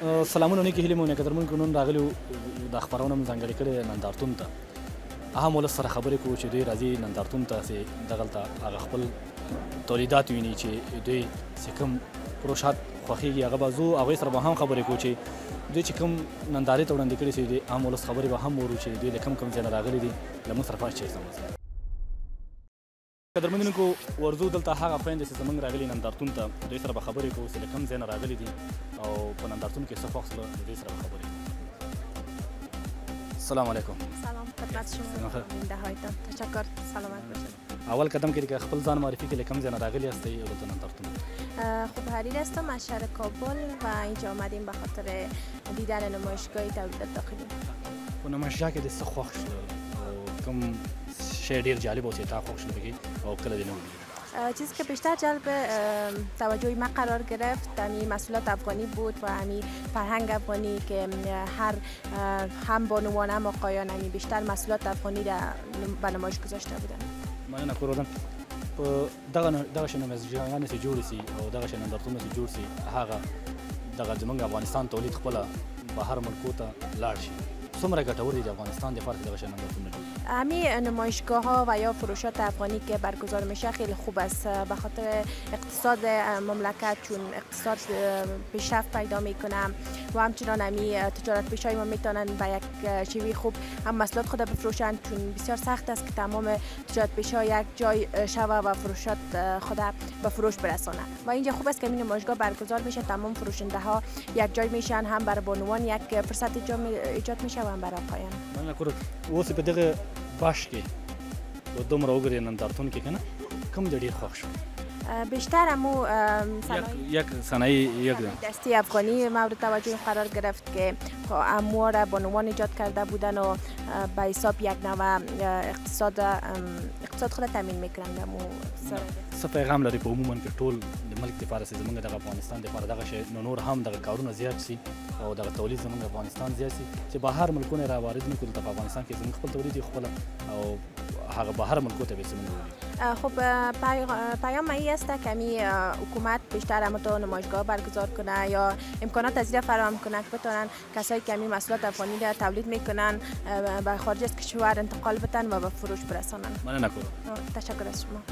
سلامونه نیکې هیلې مو قدرمنو نن راغلي د خپرونه مو ځانګړې کړې نندارتون ته هغه مولس سره خبرې کوو چې دوی راځي نندارتون ته چې دغلته هغه خپل تولیدات ویني چې دوی چې کوم پروشات خوښېږي هغه به زو هغوی سره به هم خبرې کوو چې دوی چې کوم نندارې ته وړاندې کړي چې دوی عام ولس خبرې به هم اورو چې دوی له کوم ځای نه راغلي دي له موږ سره پاس چې قدرمنونکو ورځو دلته هغه خویندې چې زموږ راغلي نندارتون ته دوی سره به خبرې کوو چې له کوم ځای نه راغلي دي او په نندارتون کې څه خوښ شول د دوی سره به خبرې کوو. السلام علیکم. سلام خدمت شما بیننده هایتان. تشکر. سلامت باشید. اول قدم که خپل ځان معرفی کړئ له کوم ځای نه راغلي هستئ دلته نندارتون؟ خب حریر هستم از شهر کابل و اینجا آمدیم به خاطر دیدن نمایشگاه تولیدات داخلی. په نمایشگاه کې د څه خوښ شول او کوم شی ډېر جالب و چې تا خوښ شول پکې او کله دې نه ولیدل؟ چیزی که بیشتر جلب توجه من قرار گرفت همین محصولات افغانی بود و همین فرهنگ افغانی که هم بانوان هم آقایان همین بیشتر محصولات افغانی را به نمایش گذاشته بودن. مننه کوردم. په دغه شی نمایشګاهانې چې جوړې سي او دغه شی نندارتونونه چې جوړ سي هغه دغه زموږ افغانستان تولید خپله بهر ملکو ته لاړ شي څومره ګټور دي د افغانستان دپاره چې دغه شی نندارتونونه جوړ همین نمایشگاه ها و یا فروشات افغانی که برگزار میشه خیلی خوب است به خاطر اقتصاد مملکت چون اقتصاد پیشرفت پیدا میکنه و همچنان همین تجارت پیشای ما میتونن به یک شیوه خوب هم محصولات خود بفروشند چون بسیار سخت است که تمام تجارت پیشا یک جای شوه و فروشات خود به فروش برسانه و اینجا خوب است که این نمایشگاه برگزار میشه تمام فروشنده ها یک جای میشن هم برای بانوان یک فرصت ایجاد میشه و هم برای آقایان. من نکرد اوس په دغه باش کې و دومره وګورې نندارتون کې که نه کوم دې ډېر خوښ شو؟ بیشتر همو یک صنایع دستی افغانی مورد توجه قرار گرفت که اموار را بانوان ایجاد کرده بودن و به حساب یک نوع اقتصاد خود تامین میکنند. څه پیغام لري په عموما کې ټول د ملک دپاره چې زموږ دغه افغانستان دپاره دغه شی نور هم دغه کارونه زیات شي او دغه تولید زموږ افغانستان زیات شي چې بهر ملکونه را وارد نه کړو دلته په افغانستان کې زموږ خپل تولید خپله او هغه بهر ملکو ته به زموږ خب پیام این است که می حکومت بیشتر همون نمایشگاه برگزار کنه یا امکانات از فراهم کنه که بتونن کسایی که می محصولات افغانی را تولید میکنن به خارج از کشور انتقال بدن و به فروش برسانن. من نکردم. تشکر از شما.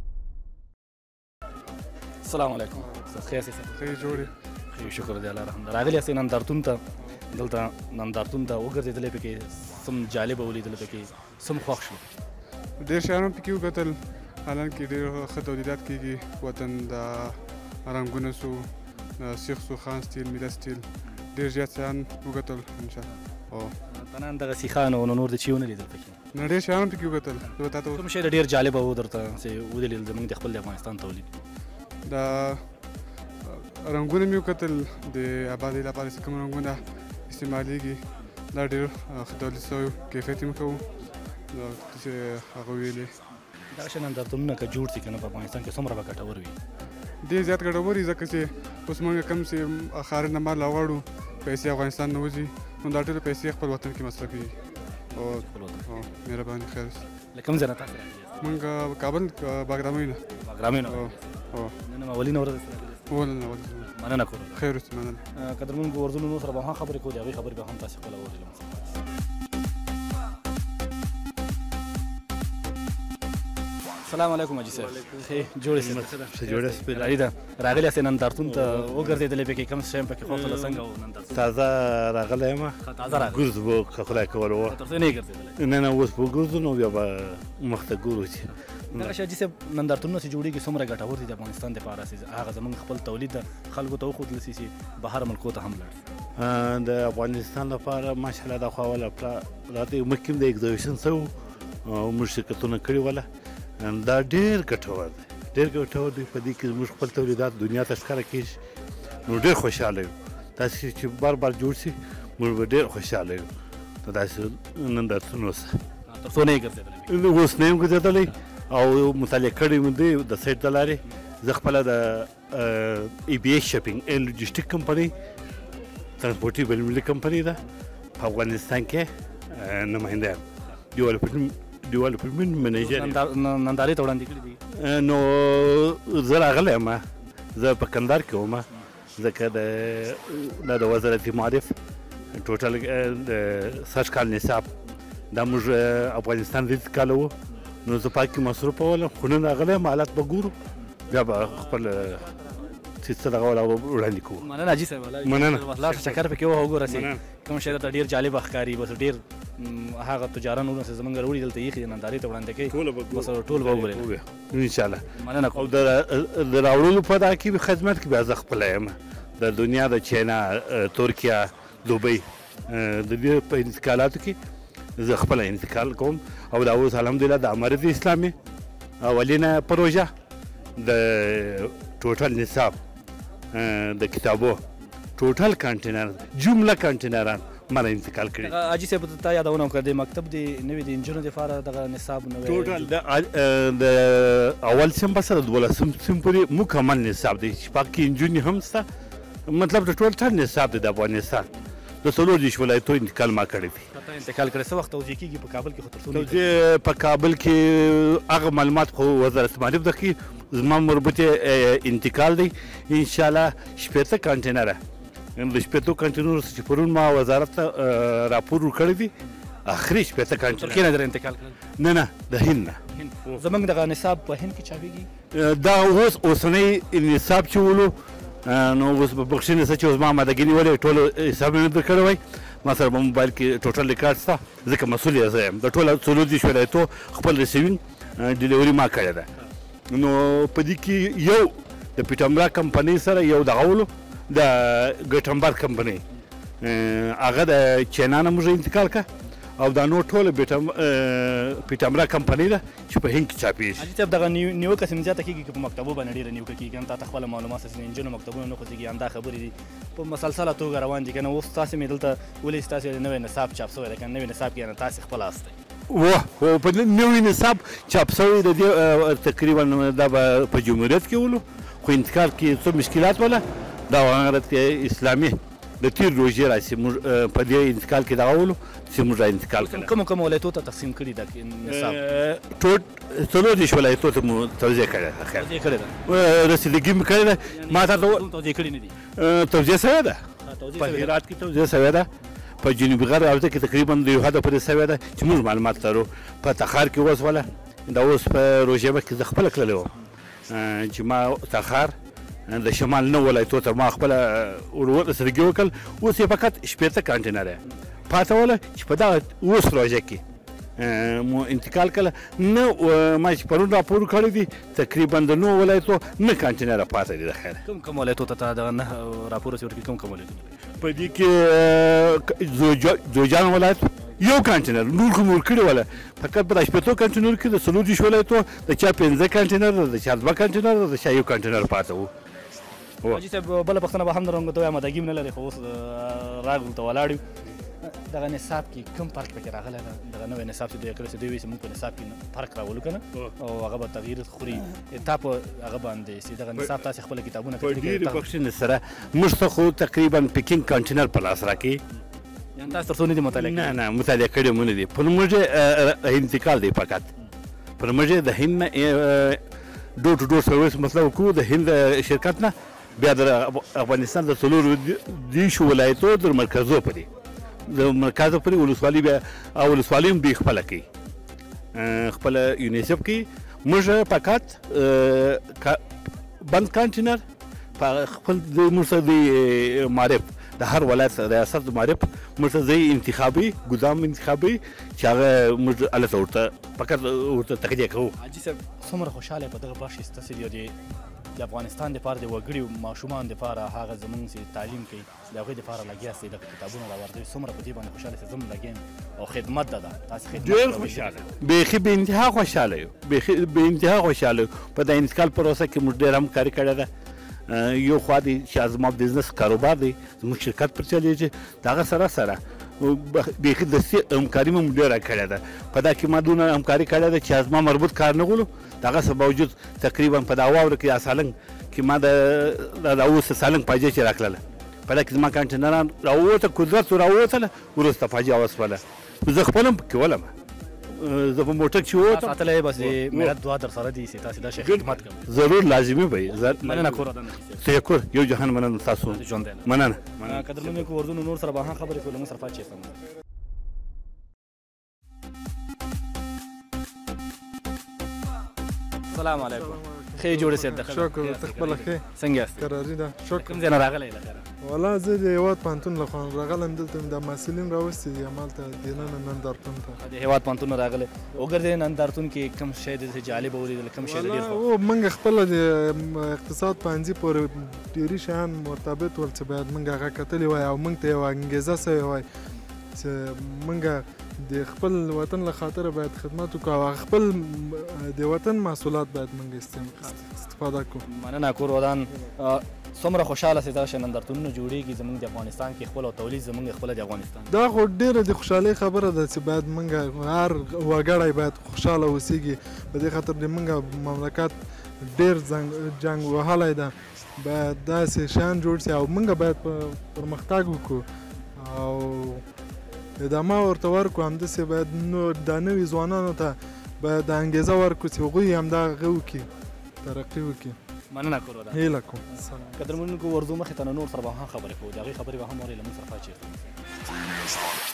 السلام علیکم. خیر هستید؟ خیر جوړ. خیر شکر دی الله الحمد. راغلی یاست نندارتون ته دلته نندارتون ته وګرځېدلې پکې سم جالبه ولیدل پکې سم خوښ شو؟ ډېر شیان پکې وکتل حالانکه ډېر ښه تولیدات کېږي وطن د رنګونه سو سیخ سو خان سټیل میله سټیل ډېر زیات شیان وکتل انشاءالله. تنان دغه سیخان او نور د چی ونه لیدل پکې؟ نه ډېر شیان پکې وکتل. کوم شی ډېر جالبه و درته چې ولیدل زموږ د خپل افغانستان تولید؟ دا رنګونه مې وکتل د آبادۍ لپاره چې کوم رنګونه استعمالیږي دا ډېر ښه تولید شوی کیفیت یې کوو چې هغه ویلې. دغه شی نندارتونونه که جوړ شي که نه په افغانستان کې څومره به ګټور وي؟ ډېر زیات ګټور وي ځکه چې اوس موږ کوم چې ښاري نه مال راوړو پیسې افغانستان نه وځي نو دا ټولې پیسې خپل وطن کې مصرفېږي. مهرباني خیر. له کوم ځای نه تاسو راغلي؟ موږ کابل باګرامۍ نه. باګرامۍ نه؟ نن اولینه ورځ مننه کوم. خیر اوسې مننه. قدرمنو ورځونو سره به هم خبرې کوو د هغوی خبرې به هم تاسې خپله واورئ. السلام علیکم حاجي صاحب. خیر جوړ یاست؟ جوړ یاست؟ راغلی یاست نندارتون ته وګرځېدلې پکې کوم شی پکې خوښ شول څنګه و نندارتون؟ تازه راغلی یم. تازه راغلی؟ ګرځ به خدای کول و. تر څو نه یې ګرځېدلی؟ نه نه اوس به ګرځو نو بیا به مخ ته ګورو چې دغه شی حاجي صاحب نندارتونونه چې جوړېږي څومره ګټور دي د افغانستان دپاره چې هغه زموږ خپل تولید د خلکو ته وښودل شي چې بهر ملکو ته هم لاړ شي؟ د افغانستان لپاره ماشاءالله د خوا والا راته مخکې د ایګزیبیشن شو او موږ شرکتونه کړي وله دا ډېر ګټور دی ډېر ګټور دی په دې کې زموږ خپل تولیدات دنیا ته ښکاره کېږي نو ډېر خوشحاله یو داسې چې بار بار جوړ شي موږ به ډېر خوشحاله یو نو داسې نندارتون اوسه. تر څو نه یې ګرځېدلی؟ اوس نه یم ګرځېدلی او مطالعه کړې مې دی د سایټ د لارې زه خپله د ای بی ایس شپینګ اینډ لوجسټیک کمپنۍ ترانسپورټي بینالمللي کمپنۍ ده په افغانستان کې نماینده یم ډیولپمنټ منیجر. نندارې ته وړاندې کړي دي؟ نو زه راغلی یم زه په کندهار کې وم ځکه د وزارت معارف ټوټل د سږ کال نصاب دا موږ افغانستان د کال وو نو زه پاکې مصروفه ولم خو نن راغلی یم حالات به ګورو بیا به خپل څه دغه وړاندې کوو. مننه حاجي صاحب. مننه. لاړ شه چکر پکې وګوره چې کوم شی درته ډېر جالبه ښکاري بس ډېر هغه تجاران ورونه چې زمونږ راوړي دلته ایښي دي نندارې ته وړاندې کوي بس ټول به وګورئ انشاءالله. مننه. او د راوړلو په دا کې خدمت کې بیا زه خپله یم د دنیا د چینا ترکیه دوبۍ د دې په انتقالاتو کې زه خپله انتقال کوم او دا اوس الحمدلله د امارت اسلامي اولینه پروژه د ټوټل نصاب د کتابو ټوټل کانټینر جمله کانټینران مله انتقال کړي. حاجي صاحب ته یادونه وکړه د مکتب د نوي د انجونو دپاره دغه نصاب نوی ټوټل د اول صنف سره 12 صنف پورې مکمل نصاب دی چې پکې انجونې هم شته مطلب د ټوټل نصاب دی د افغانستان د 14 ولایتو انتقال ما کړی دی. انتقال کړی څه وخت توزیع کېږي په کابل کې خو تر څو توزیع په کابل کې هغه معلومات خو وزارت معارف ده کې زما مربوطه انتقال دی انشاءالله 18 کانټینره د 18 کانټینرو چې پرون ما وزارت ته راپور ورکړی دی اخري 18 کانټینر ترکیه نه در انتقال کړل نه د هند نه زمونږ دغه نصاب په هند کې چاپېږي دا اوسنی نصاب چې ولو نو اوس په بخښنې څه چې اوس ما مادهګیني ولې ټول حساب مې در کړی وای ما سره په موبایل کې ټوټل ریکارډ شته ځکه مسؤل یې زه یم د ټولو 14 ولایتو خپل ریسیوینګ ډیلیوري ما کړې ده نو په دې کې یو د پیټمبرا کمپنۍ سره یو دغه ولو د ګټمبر کمپنۍ هغه د چینا نه موږ انتقال کړه او دا نور ټول پیټمبرا کمپنۍ ده چې په هند کې چاپېږي. حاجي صاحب دغه نیوکه څه زیاته کېږي که په مکتبو باندې ډېره نیوکه کېږي هم تا ته خپله معلومات چې د نجونو مکتبونه نه خوځېږي همدا خبرې دي په مسلسله توګه روان دي که نه اوس تاسې مې دلته ولې ستاسې نوی نصاب چاپ شوی دی که نوی نصاب کې یعنې تاسې خپل هستئ خو په نوي نصاب چاپ شوی د دې تقریبا دا به په جمهوریت کې ولو خو انتقال کې څه مشکلات وله دا امارت اسلامي د تیر روژې راشي موږ په دې انتقال کې دغه ولو چې موږ انتقال کړی کومو ولایتو ته تقسیم کړي دا نصاب ټول 14 ولایتو ته مو توزیع کړی ده رسیدګي مې کړې ده ما ته توزیع کړي نه دي توزیع شوې ده په هرات کې توزیع شوې ده په جنوبي غرب حوزه کې تقریبا د یو حده پورې شوې ده چې موږ معلومات لرو په تخار کې اوس وله دا اوس په روژې مخکې زه خپله تللی وم چې ما تخار د شمال نه ولایتو ته ما خپله سرګي وکړل اوس یې فقط 18 کانټینر پاته وله چې په دغه اوس روژه کې مو انتقال کړله نه ما چې پرون راپور کړی دي تقریبا د 9 ولایتو نه کانټینر پاته دي د خیره. کوم ولایتو ته دغه نه راپور ورکړي کوم ولایتو په دې کې جوجان ولایت یو کانټینر نور کوم ورکړي وله فقط په 18 کانټینر کې د 14 ولایتو د چا 15 کانټینر د چا 2 کانټینر د چا یو کانټینر پاته وو. حاجي صاحب بله پوښتنه به هم درم ته وایم مداګي نه لري خو اوس راغ دلته ولاړ یو دغه نصاب کې کوم فرق پکې راغلی ده دغه نوی نصاب چې دوی کړی چې دوی وایي چې موږ په نصاب کې فرق راولو که نه او هغه به تغییر خوري تا په هغه باندې چې دغه نصاب تاسې خپله کتابونه په ډېرې بخښنې سره موږ ته خو تقریبا پکینګ کانټینر په لاس راکوي یعنې تاسو تر څو نه دي مطالعه کړي؟ نه مطالعه کړي مو نه دي پر موږ انتقال دی فقط پر موږ د هند نه ډور ټو ډور سرویس مطلب کوو د هند شرکت نه بیا د افغانستان د 14 ولایتو در مرکزو پورې د مرکزو پورې ولسوالي بیا او ولسوالي هم دوی خپله کوي خپله یونیسف کوي موږ فقط بند کانټینر په خپل موږ سره د معرف د هر ولایت ریاست معرف موږ ته ځای انتخابي ګدام انتخابي چې هغه موږ هلته ورته فقط ورته تقدیه کوو. حاجي صاحب څومره خوشحاله په دغه بخش ستاسې د افغانستان دپاره د وګړي ماشومان دپاره هغه زمونږ چې تعلیم کوي د هغوی دپاره لګیا سئ دغه کتابونه راوردوي څومره په دې باندې خوشحاله سئ زه هم لګیا یم او خدمت ده تاسې خدمت ډېر خوشحاله بیخي بې انتها خوشحاله یو بیخي بې انتها خوشحاله یو په د انتقال پروسه کې موږ ډېر همکاري کړې ده یو خوا دی چې زما بزنس کاروبار دی زموږ شرکت پر چلیږي د هغه سره بیخي دستي همکاري مو ډېره کړې ده په دا کې ما دونه همکاري کړې ده چې زما مربوط کار نه غولو د هغه څه باوجود تقریبا په دا واوره کې سالنګ کې ما د اوس سالنګ پاجې چې راکړله په دا کې زما کانټینران راووته قدرت راووتله وروسته پاجې وسوله زه خپل هم پکې ولم زه په موټر کې ووتم ساتلی بس د ملت دعا در سره دي چې تاسې دا شی خدمت کوئ. ضرور لازمي به مننه کور ودان تشکر یو جهان مننه تاسو ژوند مننه قدرمنونکو اردو نور سره به هم خبرې کوو له موږ سره پاتې شئ. السلام علیکم. ښه جوړې سید د شکر ته خپله ښې څنګه یاست؟ قراري ده شکر. کوم ځای نه راغلی د خیره؟ والله زه د هېواد پوهنتون له خوا راغلم دلته د محصلین راوستي دي همالته دننه نندارتون ته. د هېواد پوهنتون نه راغلی وګرځئ نندارتون کې کوم شی د جالب ولیدل کوم شی د ډېر او موږ خپله د اقتصاد پوهنځي پورې ډېري شیان مرتبط ول چې باید موږ هغه کتلي وای او موږ ته یوه انګېزه سوې وای چې موږ د خپل وطن له خاطره باید خدمت وکړو او خپل د وطن محصولات باید موږ استفاده کړو. مننه کور ودان. څومره خوشحاله سي دغه نندارتونونه جوړېږي زموږ د افغانستان کې خپل او تولید زموږ خپله د افغانستان. دا خو ډېره د خوشحالۍ خبره ده چې باید موږ هر وګړی باید خوشحاله اوسېږي. په دې خاطر د موږ مملکت ډېر جنګ وهلی ده باید داسې شیان جوړ شي او موږ باید پرمختګ وکړو او ادامه ورته ورکړو. همداسې باید دا نوي ځوانانو ته باید انګېزه ورکړو چې هغوی همدغه وکړي ترقي وکړي. مننه کور ودان. هیله کوم. قدرمنونکو اردو مخې ته نور سره به هم خبرې کوو د هغوی خبرې به هم اورئ له موږ سره پاتې شئ.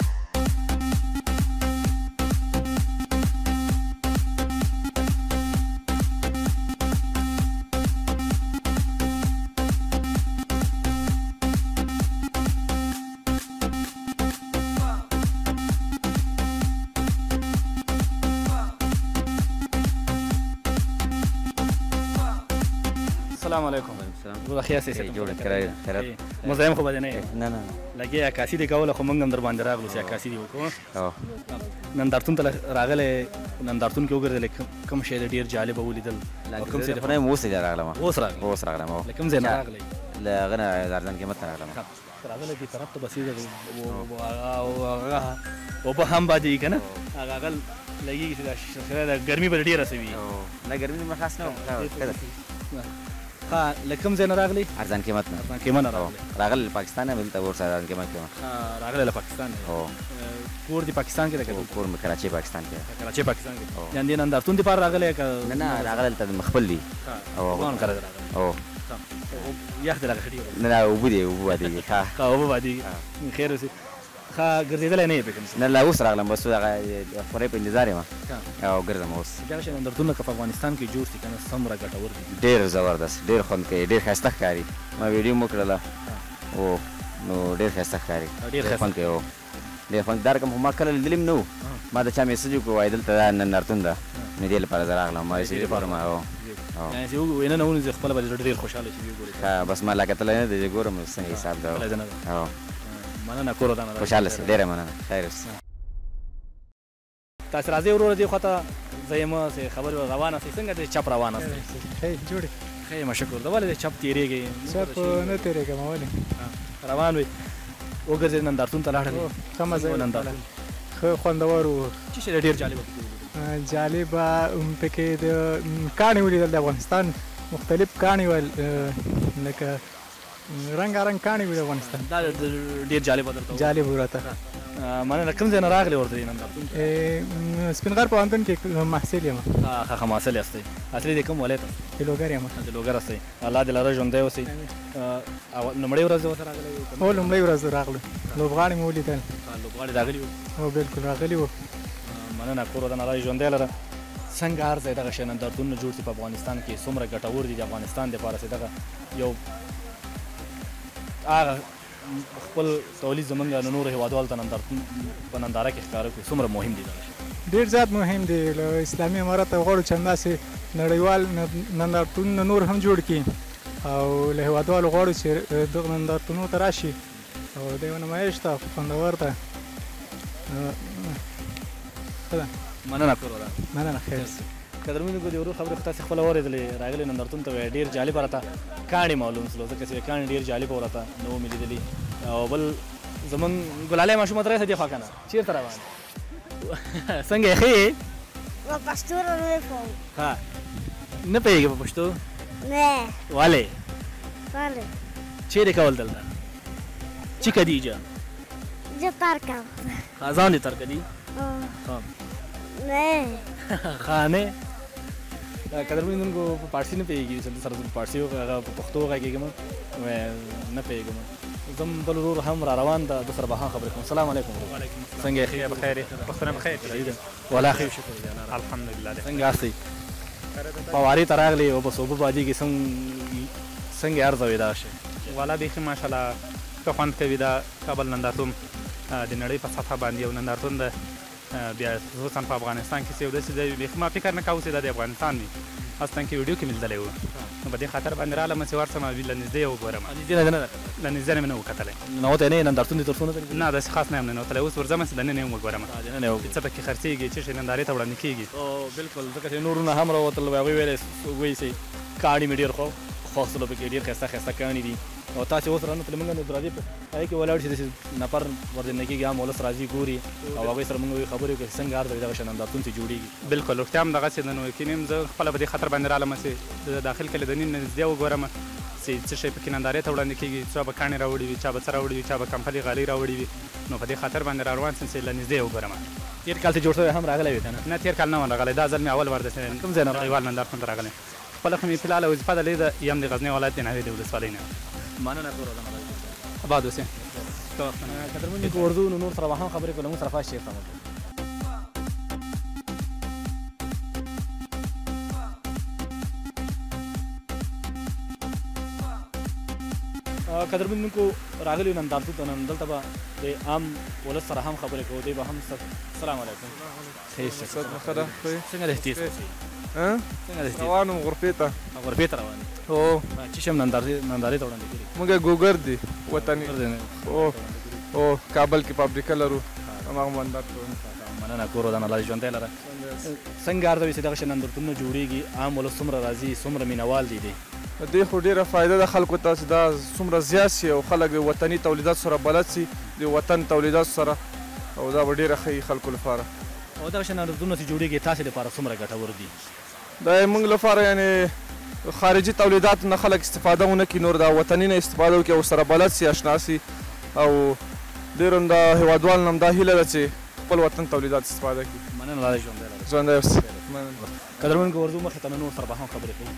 السلام علیکم. روغ خیر سي جوړ کړی خیرت مزایم خو بده نه نه لګي عکاسي دی کوله خو موږ هم در باندې راغلو چې عکاسي دی وکړو. نندارتون ته راغلی نندارتون کې وګرځېدل کوم شی ډېر جالب ولیدل کوم څه خو نه اوس راغلم اوس راغلم کوم ځای نه راغلی له غنه ارزان قیمت نه راغلم راغلی دې طرف ته بسیږه او په هم باندې که نه هغه لګېږي چې دا ګرمي به ډېره څه وي. نه ګرمي مې خاص نه ها له کوم ځای نه راغلی؟ ارزان قیمت نه. ارزان قیمت نه راغلی. راغلی له پاکستان نه دلته ورسره ارزان قیمت کې راغلی له پاکستان نه. کور دی پاکستان کې ده؟ کور مې کراچۍ پاکستان کې. کراچۍ پاکستان کې. یعنې نندارتون دپاره راغلی که نه راغلی دلته خپل دی افغان کره راغلی. یخ دی لکه ښه ډېر نه اوبه دی اوبه بادېږي ښه اوبه بادېږي خیر اوسې ښه ګرځېدلی نه یې پکې نه لا اوس راغلم بس هغه خورۍ په انتظار یم او ګرځم اوس. دغه شی نندارتونونه که په افغانستان کې جوړ شي که نه څومره ګټور دي؟ ډېر زبردست ډېر خوند کوي ډېر ښایسته ښکاري. ما ویډیو مو کړله او نو ډېر ښایسته ښکاري ډېر خوند کوي ډېر خوند دا رقم خو ما کله لیدلی هم نه و. ما د چا میسج وکړو وایي دلته دا نندارتون ده نو دې لپاره زه راغلم ما رسېدي لپاره ما یعنې چې وینه نه ونیسي خپله به زړه ډېر خوشحاله شي وګوري. بس ما لا کتلی نه دی چې ګورم څنګه حساب ده. مننه کور ودان. خوشحاله سئ ډېره مننه خیر اوسه. تاسې راځئ وروره دې خوا ته زه یم چې خبرې روانه سئ څنګه دې چپ روانه سئ؟ ښه جوړې ښه یم شکر ده. ولې دې چپ تېرېږئ؟ چپ نه تېرېږم ولې روان وئ وګرځېد نندارتون ته لاړل. ښه مزه نندارتون ښه خوندور و. څه شی ډېر جالبه جالبه پکې د کاڼي ولیدل د افغانستان مختلف کاڼي ول لکه رنګارنګ کاڼي وي د افغانستان. دا ډېر جالبه درته جالب راته. مننه کوم ځای نه راغلې ورته دې نندارتون؟ سپین غر پوهنتون کې محصل یم. ښه محصل یاستئ. اصلي د کوم ولایت؟ د لوګر یم. د لوګر هستئ. الله دې لاره ژوندی اوسئ. لومړۍ ورځ ورته راغلی؟ هو لومړۍ ورځ راغلو. لوبغاړي مې ولیدل. لوبغاړي راغلي وو؟ هو بلکل راغلي وو. مننه کور ودان الله دې ژوندی لره. څنګه هر ځای دغه شی نندارتونونه جوړ شي په افغانستان کې څومره ګټور دي د افغانستان دپاره چې دغه یو هغه خپل تولید زمونږ له نورو هېوادوالو ته نندارتون په ننداره کې ښکاره کړو څومره مهم دي دغه شی؟ ډېر زیات مهم دی. له اسلامي امارت غواړو چې همداسې نړیوال نندارتونونه نور هم جوړ کړي او له هېوادوالو غواړو چې دغه نندارتونونو ته راشي او د یو نمایش ته خوندور ده. ښه ده. مننه کور ودان. مننه خیر. قدرمنونکو د ورور خبرې خو تاسې خپله واورېدلې راغلې نندارتون ته وایي ډېر جالبه راته کاڼي معلوم شولو ځکه چې کاڼي ډېر جالبه راته نه وو مې لیدلي. او بل زمونږ ګلالی ماشومه ته راسه دې خوا که نه چېرته روان څنګه یې ښه یې؟ په پښتو نه پوهېږم. ها نه پوهېږې په پښتو؟ نه. ولې؟ ولې؟ چیرې کول دلته؟ چی کدی جا؟ زه ترکم. ځان دې ترک دي؟ ها نه خانه قدرمنونکو په پارسي نه پوهېږي چې سره په پارسي هغه په پښتو غږېږم نه پوهېږم زم بل ورور هم را روان ده د سره به هم خبرې کوم السلام علیکم وعلیکم السلام څنګه یې بخیر پښتون بخیر ولا خیر شکر الحمدلله څنګه یاستئ فوارې ته راغلې او بس اوبه بادېږي څنګه ارزوي دا شی والا بیخي ماشاءالله ښه خوند کوي دا کابل نندارتون د نړۍ په سطحه باندې یو نندارتون ده بیا خصوصا په افغانستان کې چې یو داسې ځای وي بیخي ما فکر نه کوو چې دا د افغانستان وي اصلا کې ویډیو کې مې لیدلی و نو په دې خاطر باندې رالم چې ورسم له نږدې یې وګورم له نږدې نه مې نه و کتلی ننوتی نه یې نندارتون دې تر څو نه داسې خاص نه یم ننوتلی اوس ورځم چې دننه یې وګورم څه پکې خرڅېږي څه شی نندارې ته وړاندې کېږي بلکل ځکه چې نورونه هم راوتل هغوی ویلې وایي چې کاڼي مې ډېر خوښتلو پکې ډېر ښایسته ښایسته کاڼي دي او تاسې اوس رانوتلې موږ نو راځي هغې کې ولاړ شي داسې نفر ورننه کېږي عام ولس راځي ګوري او هغوی سره موږ خبرې وکړو چې څنګه ارزوي دغه شی نندارتون چې جوړېږي بلکل رښتیا هم دغسې ده نو یقیني زه خپله په دې خاطر باندې رالم چې داخل کې له دننه نږدې وګورم چې څه شی پکې نندارې ته وړاندې کېږي چا به کاڼې راوړي وي چا به څه راوړي وي چا به کمپلي غالۍ راوړي وي نو په دې خاطر باندې را روان شم چې له نږدې وګورم تېر کال چې جوړ شوی هم راغلی وي که نه تېر کال نه وم راغلی دا ځل مې اول وار داسې کوم ځای نه نړیوال نندارتون ته راغلی خپله خو مې فلحال وظیفه درلې ده یم د غزني ولایت د ناوې د ولسوالۍ نه مننه آباد اوسې قدرمنونکو اردو نو نور سره به هم خبرې کوو له موږ سره فاش چېرته قدرمنونکو راغلي یو نندارتون ته نن دلته به د عام ولس سره هم خبرې کوو دوی به هم السلام علیکم څنګه دی تېز څنګه دی روان وم غرفې ته غرفې ته روان هو چې شی هم نندارې ته وړاندې کړي موږ ګوګر دي وطني او کابل کې فابریکه لرو هماغه نندارتون مننه کور ودان الله دې ژوندی لره څنګه ارزوي چې دغه شی نندارتونونه جوړېږي عام ولس څومره راځي څومره مینهوال دي دې خو ډېره فایده ده خلکو ته چې دا څومره زیات شي او خلک د وطني تولیداتو سره بلد شي د وطن تولیداتو سره او دا به ډېره ښه وي خلکو لپاره او دغه شی نندارتونونه چې جوړېږي تاسې لپاره څومره ګټور دي دا موږ لپاره یعنې خارجي تولیداتو نه خلک استفاده ونه کړي نور دا وطني نه استفاده وکړي او سره بلد شي اشنا شي او ډېر هم دا هېوادوال نه هم دا هیله ده چې خپل وطن تولیدات استفاده کړي مننه الله دې ژوندی لره ژوندی اوسې قدرمنونکو اردو مخې ته نور سره به هم خبرې کوو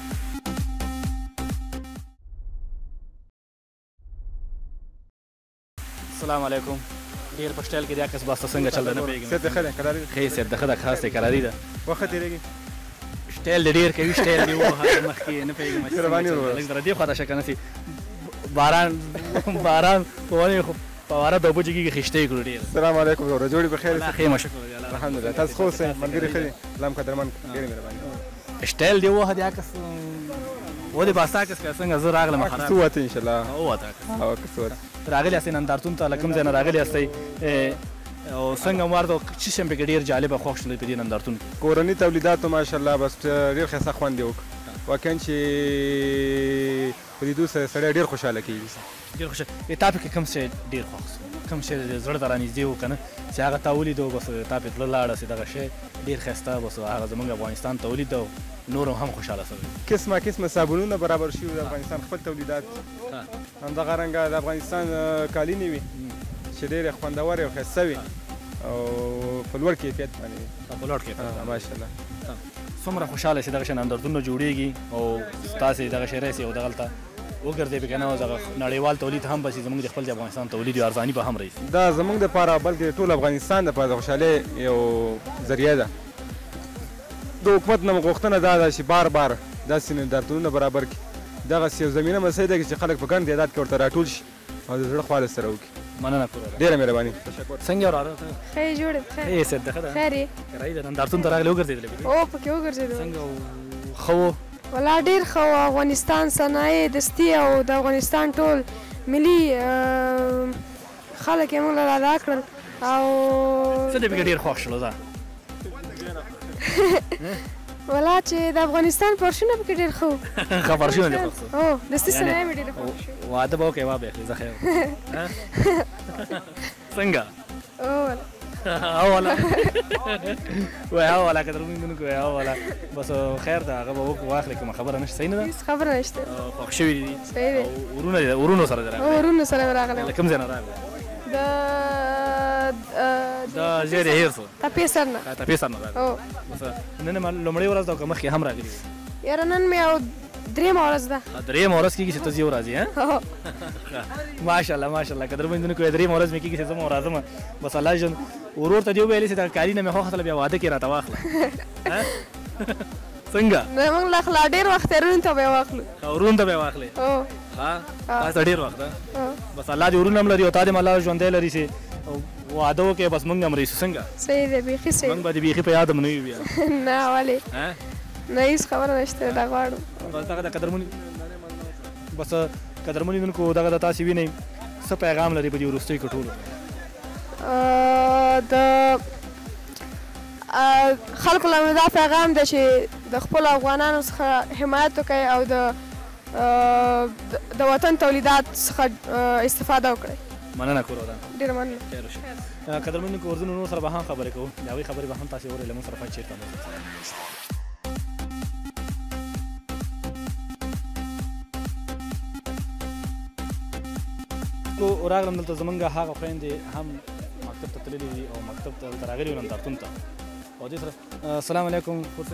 السلام علیکم ډېر په سټایل کې د عکس باسته څنګه چل ده نه پوهېږم صحت دې ښه دی کراري ښه یې صحت د ښه ده خاص دی کراري ده وخت تېرېږي سټایل دې ډېر کوي سټایل دې ووهه مخکې نه پوهېږم مهرباني وکړه لږ دې خواته شه که نه سي باران په ونې خو فواره د اوبو جګېږي خیشته یې کړو ډېر السلام علیکم وروره جوړې بخیر ښه یم شکر الحمدلله تاسو خو اوسئ ملګري ښه دي الله قدرمن ډېرې مهرباني سټایل دې ووهه د عکس و دې باسته عکس که څنګه زه راغلم څه وته انشاءالله ووته او که څه وته راغلي یاستئ نندارتون ته له کوم ځای نه راغلي یاستئ او څنګه مو ورته څه شی پکې ډېر جالبه خوښ شول په دې نندارتون کې کورني تولیداتو ماشاءالله بس ډېر ښایسته خوند یې وکړ واقعا چې په لیدو سره سړی ډېر خوشحاله کېږي ډېر خوشحاله تا پکې کوم شی ډېر خوښ شو کوم شی د زړه ته رانږدې و که نه چې هغه تا ولیدو بس تا پې زړه لاړه چې دغه شی ډېر ښایسته بس هغه زموږ افغانستان تولید ده نور هم خوشحاله شوی قسمه صابونونه برابر شوي د افغانستان خپل تولیدات همدغه رنګه د افغانستان کالینې وي چې ډېرې خوندورې او ښایسته وي او په لوړ کیفیت باندې په لوړ کیفیت ماشاءالله څومره خوشحاله چې دغه شی نندارتونونه جوړېږي او تاسې دغه شی راسي او دغلته وګرځئ پکې نه دغه نړیوال تولید هم به چې زموږ د خپل د افغانستان تولید یو ارزاني به هم راسي دا زموږ دپاره بلکې د ټول افغانستان دپاره د خوشحالۍ یو ذریعه ده د حکومت نه غوښتنه دا ده چې بار داسې نندارتونونه برابر کړي دغسې یو زمینه مسئله ده چې خلک په ګڼ تعداد کې ورته راټول شي او د زړه خواله سره وکړي مننه ډېره مهرباني څنګه وراره ښه یې جوړې ښه یې صحت ده ښه ده خیر یې کرایي ده نندارتون ته راغلې وګرځېدلې او پکې وګرځېدو څنګه ښه و والله ډېر ښه و افغانستان صنایع دستي او د افغانستان ټول ملي خلک یې موږ له ادا کړل او څه دې پکې ډېر خوښ شول ده والله چې د افغانستان فرشونه پکې ډېر ښه وو ښه فرشونه دې خوښ شول هو دستي صنایع مې ډېره خوښ شوې واده به وکړې وا بېخي زه ښه یم څنګه اوله وای اوله قدرمنونکو وای اوله بس خیر ده هغه به واخلې کومه خبره نشته صحیح نه ده هېڅ خبره نشته خوښ شوي دي صحیح دی ورونو سره دې راغلي ورونو سره مې راغلی له کوم ځای نه راغلی د دا زیری هیر سو تپې سر نه تپې سر نه راغلی بس نن ما لومړۍ ورځ ده او که مخکې هم راغلي یاره نن مې او درېیمه ورځ ده درېیمه ورځ کېږي چې ته ځې او راځې ماشاءالله ماشاءالله قدرمندونکو درېیمه ورځ مې کېږي چې زه م راځم بس الله جان ورور ته دې وویلې چې دغه کالي نه مې خوښتله بیا واده کې راته واخله څنګه موږ لا خلا ډېر وخت ورونو ته به یې واخلو ورونو ته به یې واخلې تاسو ډېر وخت بس الله دې ورونه هم لري او تا دې هم الله ژوندی لري چې واده وکړې بس موږ هم رئیسو څنګه صحیح دی بیخي صحیح موږ به دې بیخي په یاد هم نه وي بیا نه ولې نه هېڅ خبره نشته دا غواړم بس دغه د بس قدرمنونکو دغه د تاسې وینئ څه پیغام لري په دې وروستیو کې ټولو د خلکو له دا پیغام ده چې د خپلو افغانانو څخه حمایت وکړئ او د وطن تولیدات څخه استفاده وکړئ مننه کور ودان ډېره مننه خیر وشي قدرمنونکو ورځو نور سره به هم خبرې کوو د هغوی خبرې به هم تاسې اورئ له موږ سره پاتې چېرته راغلم دلته زمونږ هغه خویندې هم مکتب ته تللي دي او مکتب ته دلته راغلي وو نندارتون ته او دې سره السلام علیکم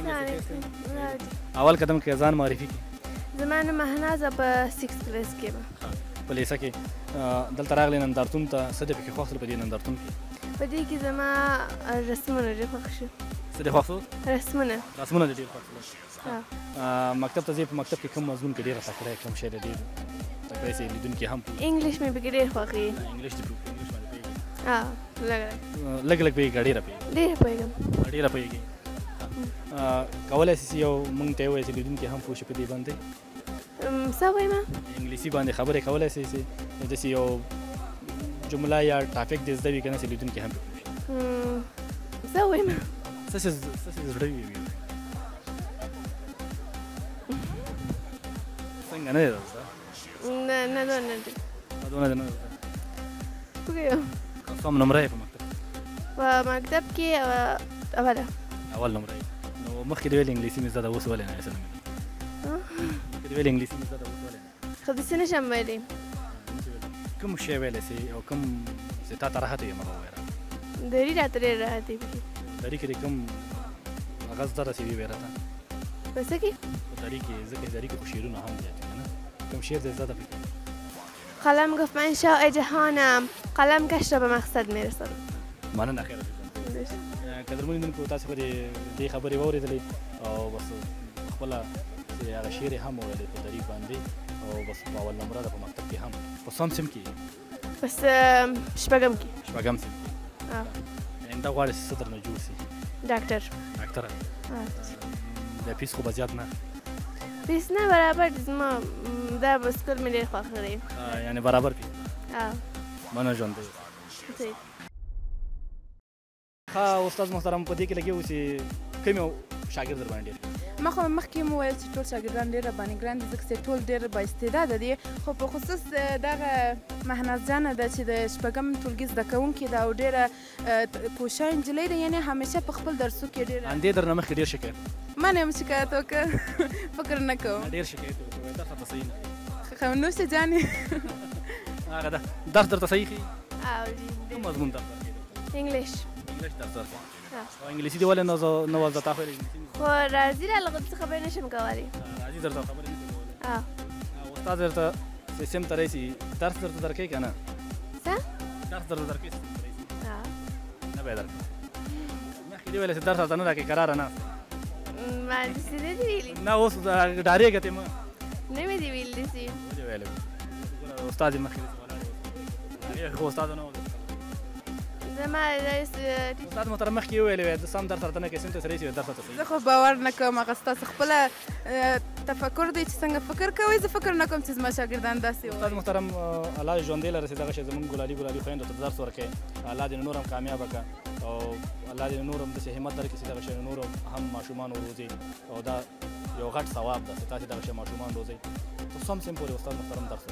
اول قدم کې ځان معرفي کړي زما نوم مهنازه په 6 کلاس کې یم په لیسه کې دلته راغلي نندارتون ته څه دې پکې خوښ شول په دې نندارتون کې په دې کې زما رسمونه ډېر خوښ شو څه دې خوښ شول رسمونه دې ډېر خوښ شول مکتب ته ځې په مکتب کې کوم مضمون کې ډېره تکړه کوم شی دې ډېر تکړه سي لیدونکي هم انګلیش مې پکې ډېر خوښېږي انګلیش دې انګلیش باندې پوهېږي لږ لږ پوهېږي ډېره پوهېږي ډېره پوهېږي کولی شي یو موږ ته یې ووایي چې لیدونکي هم پوه شي په دې باندې څه وایم انګلیسي باندې خبرې کولی شي چې داسې یو جمله یا ټاپک دې زده وي که نه چې لیدونکي هم پوه شي څه وایم څه چې زړه وي څنګه نه دی نه دونه دی دونه دی نه پوهېږم کوم نمره یې په مکتب په مکتب کې اول نمره یې نو مخکې دې ویل انګلیسي مې زده ده اوس ولې نه یې څه مخکې دې ویل انګلیسي مې زده ده اوس ولې نه خو داسې نشم ویلی کوم شی ویلی سي او کوم چې تا ته راحت وي هغه ووایه دري راته ډېر راحت وي پکې دري کې دې کوم هغه زده رسوي ویې راته په څه کې په دري کې ځکه دري کې خو شعرونه هم زیات وي که نه کوم شعر دې زده پکې قلم گفت من شاه جهانم قلم کش را به مقصد میرسد مننه خیره قدرمنونکو تاسې خو دې خبرې واورېدلې او بس خپله چې هغه شعر یې هم وویلې په دري باندې او بس په اول نمره ده په مکتب کې هم په څوم سیم کې بس شپږم کې شپږم سیم آینده غواړې چې څه درنه جوړ شي ډاکټره بیا فیس خو به زیات نه فیس نه برابر زما دا به سکول مې ډېر خوښ دی یعنې برابر فیس مننه ژوند دی ښه استاد محترم په دې کې لګیا وو چې کوم یو شاګرد در باندې ډېر ما خو مخکې هم وویل چې ټول شاګردان ډېر راباندې ګران دي ځکه چې ټول ډېر بااستعداده دي خو په خصوص دغه مهناز جانه ده چې د شپږم ټولګي زده کوونکې ده او ډېره پوشه نجلۍ ده یعنې همیشه په خپل درسو کې ډېره همدې درنه مخکې ډېر شکایت ما نه یم شکایت وکړه فکر نه کوم ډېر شکایت وکړه درس ته صحیح نه خو نوشه جانې هغه ده درس درته صحیح ښیي کوم مضمون درس انګلیش درس ورکوي او انګلیسي دې ولې نه وه زده تا خو خو راځي راله څه خبرې نشم کولی راځي درته خبرې نه شم کولی استاد درته سیم ته راشي درس درته درکوي که نه څه درس درته درکوي نه به یې درکړي مخکې دې ویلې چې درس هلته نه راکوي کراره نه ما داسې نه دي ویلي نه اوس ډارېږه ته مه نه مې دي ویلي داسې ولې ویلې استاد یې مخکې ډارېږه خو استاد نه زما استاد محترم مخکې وویلې وی سم درس درته نه کوي سم ته سره یې درس ته صحیح زه خو باور نه کوم هغه ستاسو خپله تفکر دی چې څنګه فکر کوئ زه فکر نه کوم چې زما شاګردان داسې وایي استاد محترم الله دې ژوندی لره چې دغه شی زموږ ګلالي خویندو ته درس ورکوي الله دې نور هم کامیابه کړه او الله دې نور هم داسې همت درکړي چې دغه شی نور هم ماشومان وروزي او دا یو غټ ثواب ده چې تاسې دغه شی ماشومان روزئ ته څوم سیم پورې استاد محترم درس ورکوي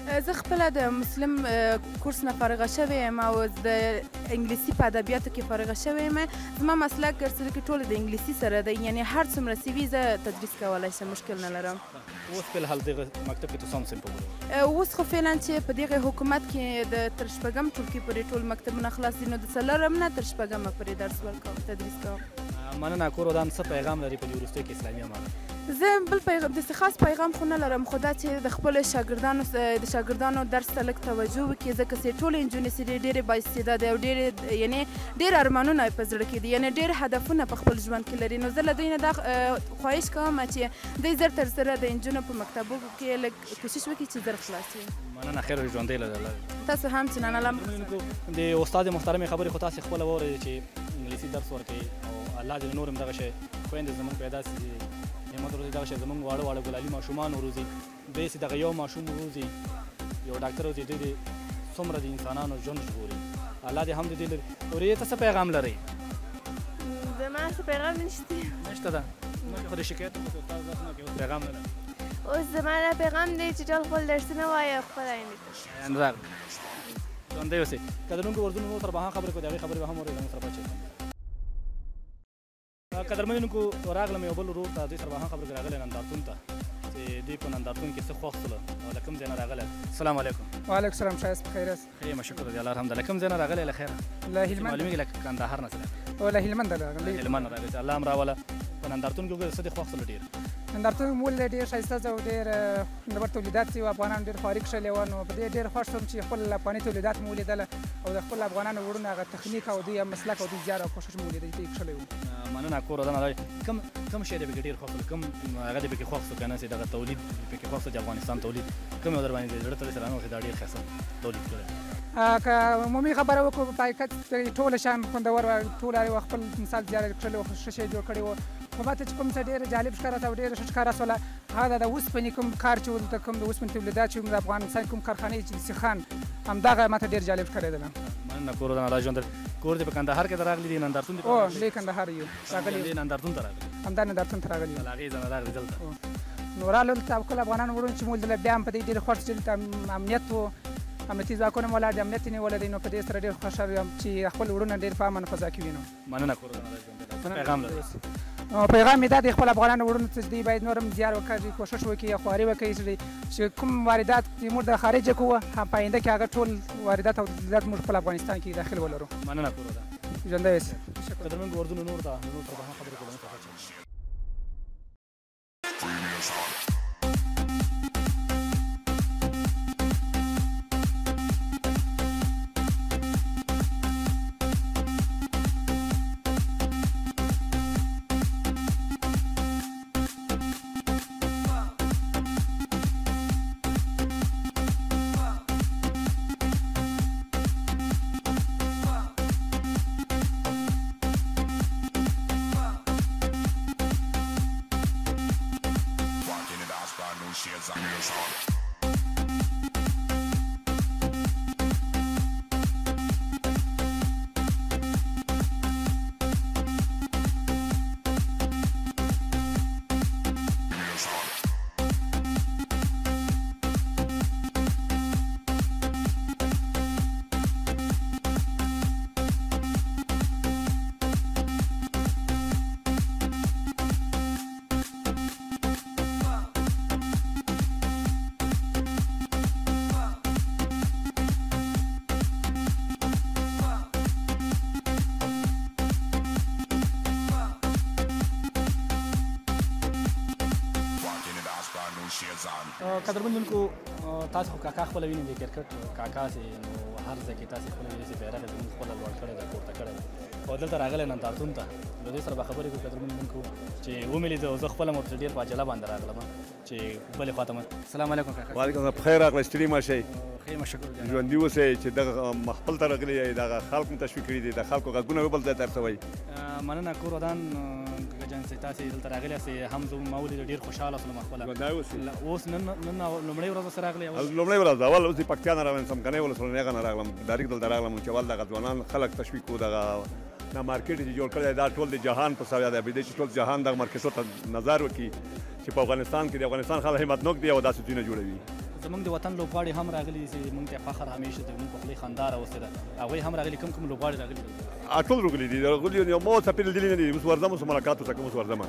زه خپله د مسلم کورس نه فارغه شوې یم او د انګلیسي په ادبیاتو کې فارغه شوې یم. زما مسلک ګرځېدل کې ټول د انګلیسي سره دی، یعنې هر څومره سی وي زه تدریس کولی شم، مشکل نه لرم. اوس فلحال دغه مکتب کې تاسو هم صنف وګورئ. اوس خو فعلا چې په دغه حکومت کې د تر شپږم ټولګي پورې ټول مکتبونه خلاص دي، نو د څلورم نه تر شپږمه پورې درس ورکوم، تدریس کوم. مننه. کور ودان څه پیغام لري په دې وروستیو کې اسلامي امارت؟ زه بل داسې خاص پیغام خو نه لرم، خو دا چې د خپلو شاګردانو درس ته لږ توجه وکړي، ځکه چې ټولې نجونې چې ډېرې بااستعداده او ډېر ارمانونه یې په زړه کې دي، یعنې ډېر هدفونه په خپل ژوند کې لري. نو زه له دوی نه دا خواهش کوم چې دوی زر تر زره د نجونو په مکتبو کې لږ کوشش وکړي چې زر خلاص وي. مننه. خیر ژوندی لرله. تاسو هم چې نن د استاد محترمې خبرې خو تاسې خپله واورئ چې انګلیسي درس ورکوي او الله دې نور هم دغه شی خویندې زموږ پیدا سي همت روزي دغه شی زموږ واړه ګلالي ماشومان وروزي، دوی چې دغه یو ماشوم وروزي یو ډاکټر وروزي، دوی دې څومره د انسانانو ژوند ژغوري. الله دې هم دې لري. اورې ته څه پیغام لرئ؟ زما څه پیغام نشته ده. مخکې خو د شکایت وکړو استاد داسې نه کوي، پیغام نه لرم. اوس زما دا پیغام دی چې ټول خپل درسونه وایه، خپل آینده ته راغلی ژوندی اوسئ. قدرمنونکو ورځونو نور سره به هم خبرې کوو، د هغې خبرې به هم اورئ زموږ سره پاتې شئ. قدرمنونکو راغلم یو بل ورور ته، دوی سره به هم خبرې کوو، راغلی نندارتون ته چې دوی په نندارتون کې څه خوښ شوله او له کوم ځای نه راغلی. السلام علیکم. وعلیکم السلام. ښایست په خیر یاست؟ ښه یم شکر دی الله الحمدلله. کوم ځای نه راغلی له خیره؟ له هلمند. معلومېږي له کندهار نه. او له هلمنده راغلی. هلمند نه راغلی. الله هم راوله. په نندارتون کې وګورئ څه دې خوښ شوله ډېر؟ نندارتون مول ډېر ښایسته او ډېر خوندور تولیدات چې افغانان ډېر خواري کښلي وو، نو په دې ډېر خوښ شوم چې خپل افغاني تولیدات مو ولیدله او د خپل افغانانو وړونه هغه تخنیک او دوی مسلک او دوی زیار او کوښښ مو ولیدی دوی کښلی وو. مننه. کور ودان کوم شی دې پکې ډېر خوښ شو؟ کوم هغه دې پکې خوښ شو که نه چې دغه تولید پکې خوښ شو چې افغانستان تولید کوم یو در باندې زړه ته داسې رانغښتې دا ډېر ښایسته تولید کړی؟ که عمومي خبره وکړو په حقیقت ټوله شیان خوندور وه، ټول خپل مثال زیار یې کښلی وو، ښه شی جوړ کړی وو. خو ما ته چې کوم څه ډېره جالب ښکاره ته او ډېره ښه ښکاره شوله هغه د اوسپنې کوم کار چې دلته کوم د اوسپنې تولیدات چې د افغانستان کوم کارخانې چې د سیخان همدغه ما ته ډېر جالب ښکارېدله. مننه. کور ودان الله ژوند کور دې په کندهار کې راغلی دی؟ نندارتون دې؟ او لوی کندهار یو راغلی. نندارتون ته راغلی؟ همدا نندارتون ته راغلی. له هغې ځای نه راغلی دلته؟ نو راغلو دلته او کله افغانان وړون چې مو لیدله بیا هم په دې ډېر خوښ چې دلته امنیت و، امنیتي ځواکونه مو ولاړ دي، امنیت یې نیولی دی، نو په دې سره ډېر خوشحاله یم چې خپل وړونه ډېر په امن فضا کې وینو. مننه. کور ودان الله ژوند پیغام لري؟ پیغام مې دا دی خپل افغانانو وړونو ته چې دوی باید نور هم زیار وکړي، کوښښ وکړي، خواري وکړي چې کوم واردات موږ د خارجه کوو په آینده کې هغه ټول واردات او تولیدات موږ خپل افغانستان کې داخل ولرو. مننه. کور ودان ژوندی اوسئ. قدرمنونکو ورځونو نور ته نور سره به هم خبرې کوو. قدرمنونکو تاسو خو کاکا خپله وینئ د کرکټ کاکا چې نو هر ځای کې تاسې خپله وینئ چې بیرغ یې زموږ خپله لوړ کړی دی، پورته کړی دی او دلته راغلی نندارتون ته. نو دې سره به خبرې کوو قدرمنونکو چې ومې لید زه خپله م ورته ډېر په عجله باندې راغلم چې بلې خوا ته السلام علیکم کاکا. وعلیکم السلام. بخیر راغلی، ستړي مه شئ. ښه یم شکر دی. ژوندي اوسئ چې دغه خپل ته راغلي یئ، دغه خلک مو تشویق کړي دي، د خلکو غږونه یو بل ځای ته رسوئ. مننه. کور ودان جان چې تاسې دلته راغلي یاستئ هم زه ما ولید ډېر خوشحاله شولم خپله. اوس نن لومړۍ ورځ څه راغلی؟ لومړۍ ورځ اول اوس د پکتیا نه راغلم، څمکنۍ ولسوالۍ هغه نه راغلم، ډایرکټ دلته راغلم چې اول دغه ځوانان خلک تشویق کړو، دغه دا مارکیټ چې جوړ کړی دی دا ټول د جهان په سویه دی، بېدی چې ټول جهان دغه مارکیټو ته نظر وکړي چې په افغانستان کې د افغانستان خلک همتناک دي او داسې ځایونه جوړوي. زمونږ د وطن لوبغاړي هم راغلي دي چې موږ ته فخر همیشه د موږ په خولې خندا راوستې ده. هغوی هم راغلي. کوم لوبغاړي راغلي دي؟ ټول راغلي دي. یو ما څپې لیدلي نه دي. اوس ورځم، اوس ملاقات وکړم، اوس ورځم.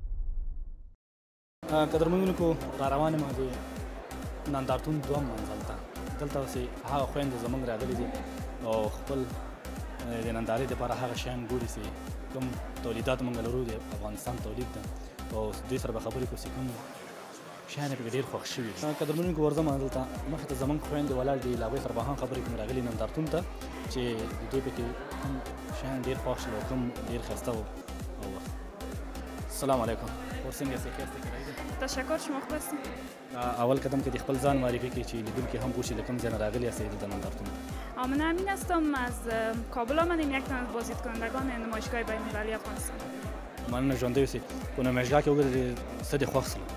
قدرمنونکو، را روان یم د نندارتون دویم منزل ته. دلته اوسې هغه خویندې زموږ راغلي دي او خپل د نندارې دپاره هغه شیان ګوري چې کوم تولیدات موږ لرو د افغانستان تولید ده او دوی سره به خبرې کوو چې کوم شیان یې پکې ډېر خوښ شوي دي. قدرمنونکو، ورځم دلته مخې ته زموږ خویندې ولاړ دي. له هغوی سره به هم خبرې کوم راغلي نندارتون ته چې د دوی پکې کوم شیان ډېر خوښ شول او کوم ډېر ښایسته و. السلام علیکم. ورڅنګه یاستئ؟ ښه یاستئ؟ تشکر. شما خوب هستید؟ اول قدم که د خپل ځان معرفي کړئ چې لیدونکي هم پوه شي له کوم ځای نه راغلي یاستئ دلته نندارتون. من امین هستم. از کابل آمدیم. یک تن از بازدیدکنندگان نمایشگاه بین‌المللی افغانستان. مننه. ژوندی اوسئ. په نمایشگاه کې وګورئ څه دې خوښ شول؟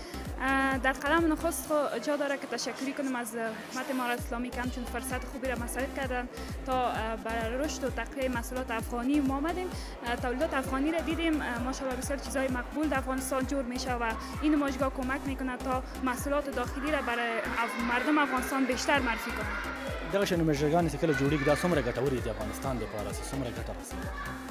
در قلم نخست جا داره که تشکری کنم از حکومت امارات اسلامی که همچون فرصت خوبی را مساعد کردن تا برای رشد و تقویت محصولات افغانی ما آمدیم. تولیدات افغانی را دیدیم. ماشاءالله بسیار چیزهای مقبول در افغانستان جور میشه و این نمایشگاه کمک میکنه تا محصولات داخلی را برای مردم افغانستان بیشتر معرفی کنه. دغه شی نمایشګاهونه چې کله جوړیږي دا څومره ګټورې دي افغانستان لپاره، څومره ګټه رسوي؟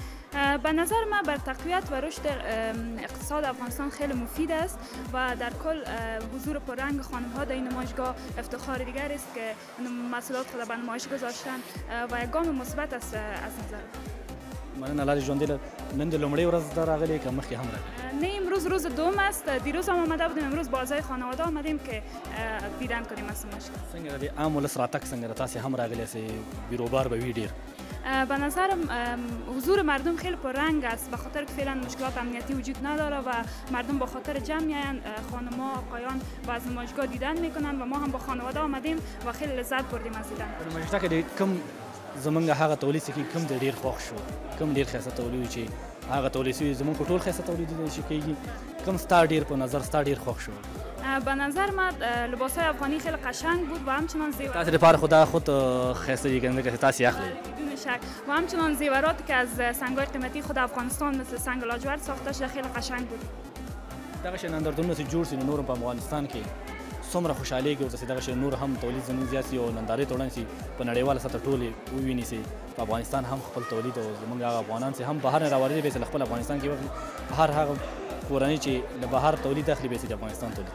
به نظر من بر تقویت و رشد اقتصاد افغانستان خیلی مفید است و در کل حضور پررنگ خانم‌ها در این نمایشگاه افتخار دیگر است که محصولات خود به نمایش گذاشتن و یک گام مثبت است از نظر. مننه. لالې ژوندی، نن د لومړۍ ورځ ده راغلې که مخکې هم راغلې؟ نه، امروز روز دوم است. دیروز هم آمده بودیم. امروز با اعضای خانواده آمدیم که دیدن کنیم از نمایشگاه. څنګه د عام ولس راتګ څنګه ده؟ تاسې هم راغلې یاستئ، بیروبار به وي ډېر. به نظرم حضور مردم خیلی پررنگ است به خاطر که فعلا مشکلات امنیتی وجود نداره و مردم با خاطر جمع میاین. خانم‌ها، آقایان و از نمایشگاه دیدن میکنن و ما هم با خانواده آمدیم و خیلی لذت بردیم از دیدن. نمایشگاه کې کوم زمونږ هغه تولید چې کوم د ډېر خوښ شو، کوم ډېر ښایسته تولید چې هغه تولید شوي زمونږ په ټول ښایسته تولید چې کېږي، کوم ستا ډېر په نظر ستا ډېر خوښ شو؟ به نظر من لباس‌های افغانی خیلی قشنگ بود و همچنان تاسې لپاره خدا خود ښایسته دي که تاسې اخلئ؟ بدون شک. و همچنان زیوراتی که از سنگ‌های قیمتی خود افغانستان مثل سنگ لاجورد ساخته شده خیلی قشنگ بود. دغه شی نندارتونونه چې جوړ شي نو نور په افغانستان کې څومره خوشحالېږي او چې دغه شی نور هم تولید زموږ زیات شي او نندارې ته وړاندې شي په نړیواله سطح ټولې وویني چې په افغانستان هم خپل تولید او زموږ هغه افغانان چې هم بهر نه راوړي به چې خپل افغانستان کې هر هغه کورنۍ چې له بهر تولید اخلي به چې د افغانستان تولید.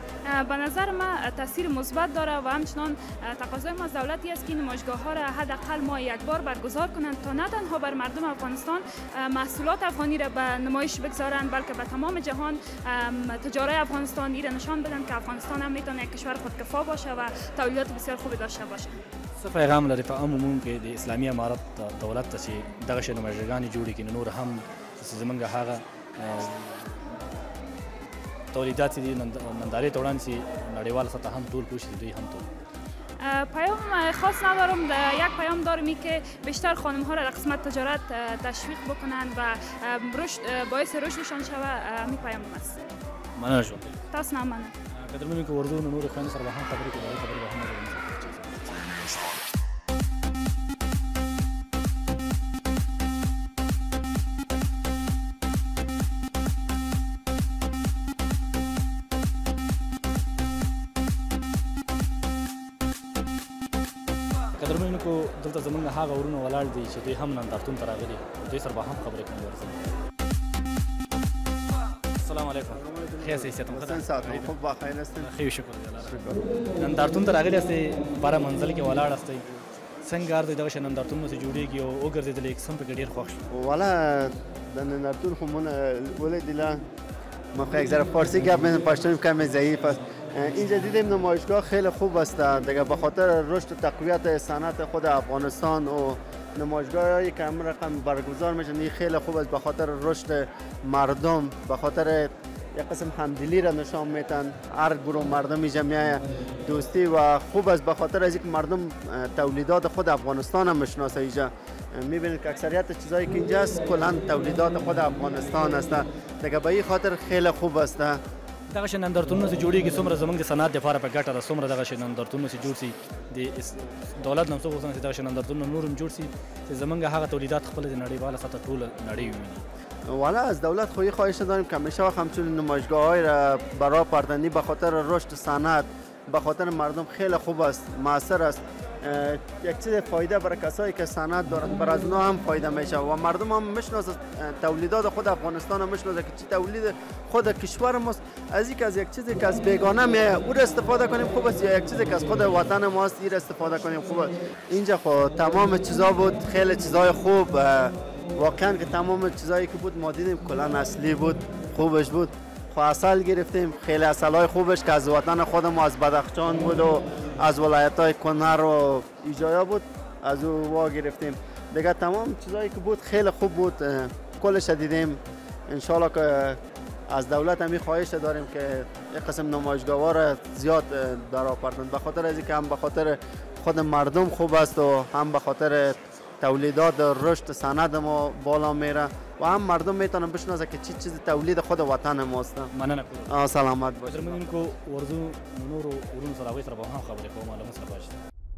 به نظر من تاثیر مثبت داره و همچنان تقاضای ما از دولتی است که نمایشگاه ها را حداقل ماه یک بار برگزار کنند تا نه تنها بر مردم افغانستان محصولات افغانی را به نمایش بگذارند بلکه به تمام جهان تجارت افغانستان را نشان بدن که افغانستان هم میتونه یک کشور خودکفا باشه و تولیدات بسیار خوبی داشته باشه. څه پیغام لري په عموم کې د اسلامي امارت دولت ته چې دغه شی نمایشګاهې جوړې کړي نور هم چې زمونږ هغه تولیدات دي نندارې ته وړاندې شي نړیواله سطح هم ټول پوه شي دوی هم ټول. پیام خاص ندارم. یک پیام دارم این که بیشتر خانم ها را در قسمت تجارت تشویق بکنند و باعث رشدشان شود. همین پیام است. مننه شو. تاسو نه مننه. قدرمنونکو، ورځو نور خویندو سره به هم خبرې کوو. خبرې به هم قدرمنونکو، دلته زمونږ هغه ورونه ولاړ دي چې دوی هم نندارتون ته راغلي. دوی سره به هم خبرې کوو. السلام علیکم. ښه یاستئ؟ خوب بخیر هستم. ښه شکر دی. نندارتون ته راغلي یاستئ، باره منزل کې ولاړ یاستئ. څنګه ارزوئ دغه شی نندارتونونه چې جوړېږي او وګرځېدلې قسم پکې ډېر خوښ شو؟ والا د نندارتون خو من ولیدله ما یک ذره فارسی گپ میزنم، پشتویم کم ضعیف است. اینجا دیدیم نمایشگاه خیلی خوب است دیگه به خاطر رشد و تقویت صنعت خود افغانستان و نمایشگاهی که همین رقم برگزار میشن این خیلی خوب است به خاطر رشد مردم، به خاطر یک قسم همدلی را نشان میتن. هر گروه مردم اینجا میایه دوستی و خوب است به خاطر از اینکه مردم تولیدات خود افغانستان هم میشناسه. اینجا میبینید که اکثریت چیزایی که اینجا است کلا تولیدات خود افغانستان است دیگه به این خاطر خیلی خوب است. دغه شی نندارتونونه چې جوړېږي څومره زموږ د صنعت دپاره په ګټه ده، څومره دغه شی نندارتونونه چې جوړ شي د دولت نه هم څه غوښتنه چې دغه شی نندارتونونه نور هم جوړ شي چې زموږ هغه تولیدات خپله د نړیواله سطح ټوله نړۍ وویني. والا از دولت خواهش داریم که همیشه وقت همچون نمایشگاه‌های را برای پردنی به خاطر رشد صنعت به خاطر مردم خیلی خوب است، موثر است. یک چیز فایده برای کسایی که صنعت دارند برای از اونها هم فایده میشه و مردم هم میشناسه تولیدات خود افغانستان هم میشناسه که چی تولید خود کشور ماست. از اینکه از یک چیزی که از بیگانه میایه او را استفاده کنیم خوب است، یا یک چیزی که از خود وطن ماست این را استفاده کنیم خوب است. اینجا خود تمام چیزا بود، خیلی چیزای خوب، واقعا که تمام چیزایی که بود ما دیدیم کلا اصلی بود، خوبش بود. عسل گرفتیم، خیلی عسلای خوبش که از وطن خود ما از بدخشان بود و از ولایت‌های کنر و ایجایا بود، از او وا گرفتیم. دیگه تمام چیزایی که بود خیلی خوب بود، کلش دیدیم. انشالله که از دولت همی خواهش داریم که یک قسم نمایشگاه را زیاد در آوردند، به خاطر از اینکه هم به خاطر خود مردم خوب است و هم به خاطر تولیدات رشد صنعت ما بالا میره و هم مردم میتونن بشناسه که چی چیز تولید خود وطن ماست. مننه. سلامت باشید. درمنین کو ورزو نورو ورون سره وې سره به هم خبرې کوم معلومات سره باشه.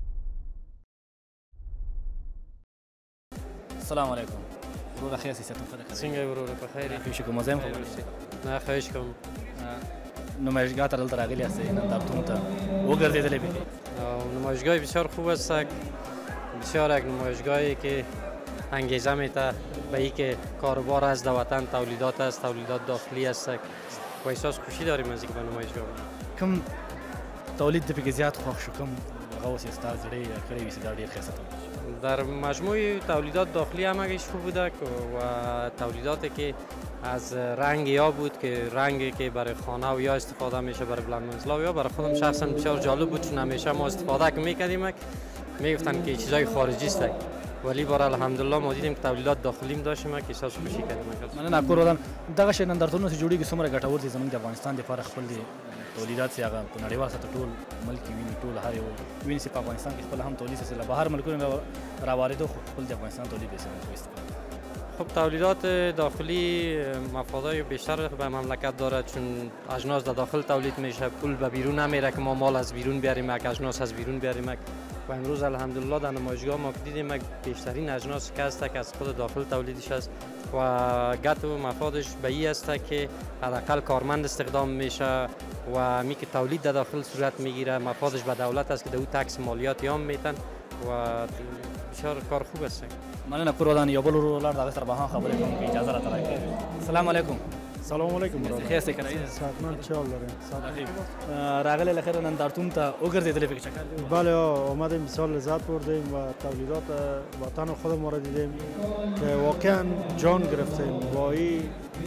السلام علیکم. ورور خیر سیستم خیر. څنګه ورور په خیر یې؟ خوشی کوم زم خبرې. نه خواهش کوم. نمایشگاه ته دلته راغلی یاستئ نندارتون ته وګرځېدلی به. نمایشگاه بسیار خوب است، بسیار یک نمایشگاهی که انگیزه میده به این که کاروبار از وطن، تولیدات است، تولیدات داخلی است و احساس خوشی داریم از اینکه به نمایشگاه کوم تولید د پکې زیات خوښ شو، کوم هغه اوس یې ستا زړه کړی وي چې دا ډېر ښایسته تولید در مجموع تولیدات داخلی همگیش خوب بوده و تولیداتی که از رنگ یا بود که رنگی که برای خانه و یا استفاده میشه برای بلند منزلا و یا برای خودم شخصا بسیار جالب بود، چون همیشه ما استفاده که میکردیم میگفتن که چیزای خارجی است، ولی بار الحمدلله ما دیدیم که تولیدات داخلیم داشتیم که احساس خوشی کردیم. مننه کورودان دغه شی نندارتونونه چې جوړیږي څومره ګټور دي زموږ د افغانستان دپاره خپل د تولیدات چې هغه په نړیوال سطح ټول ملک ویني، ټول هر یو ویني چې په افغانستان کې خپل هم تولید سره له بهر ملکونو راواردو خپل د افغانستان تولید استفاده. خب تولیدات داخلی مفادهای بیشتر به مملکت داره، چون اجناس در داخل تولید میشه، پول به بیرون نمیره که ما مال از بیرون بیاریم، اجناس از بیرون بیاریم. و امروز الحمدلله در نمایشگاه ما دیدیم بیشترین اجناس که است که از خود داخل تولیدش است و گت و مفادش به این است که حداقل کارمند استخدام میشه و می که تولید در داخل صورت میگیره، مفادش به دولت است که دو تکس مالیات یام میتن و بسیار کار خوب است. مننه کورودان یو بل ورور لار دغه سره به هم خبرې کوم که اجازه راته راکړئ. السلام علیکم. سلام علیکم. خیر څه کوئ؟ صحتمند چال داریم. راغلی لخیر نندارتون ته وګرځېدلی پکې چکر؟ بله آمدیم بسیار لذت بردیم و تولیدات وطن خودمون را دیدیم که واقعا جان گرفتیم با این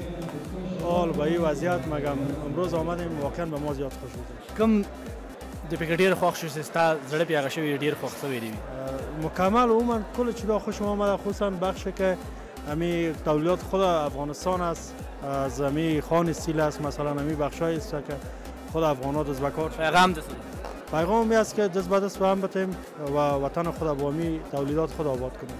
حال با این وضعیت. مگم امروز آمدیم واقعا به ما زیاد خوش بود. کوم د پکې ډېر خوښ شو چې ستا زړه پې هغه شوی ډېر خوښ شوی دی؟ مکمل عموما کل چیزا خوشم آمده، خصوصا بخشی که همی تولیدات خود افغانستان است، از همی خان استیل است، مثلا همی بخشای است که خود افغانات از بکار. پیغام دست پیغام است که دست به دست هم بتیم و وطن خود با همی تولیدات خود آباد کنیم.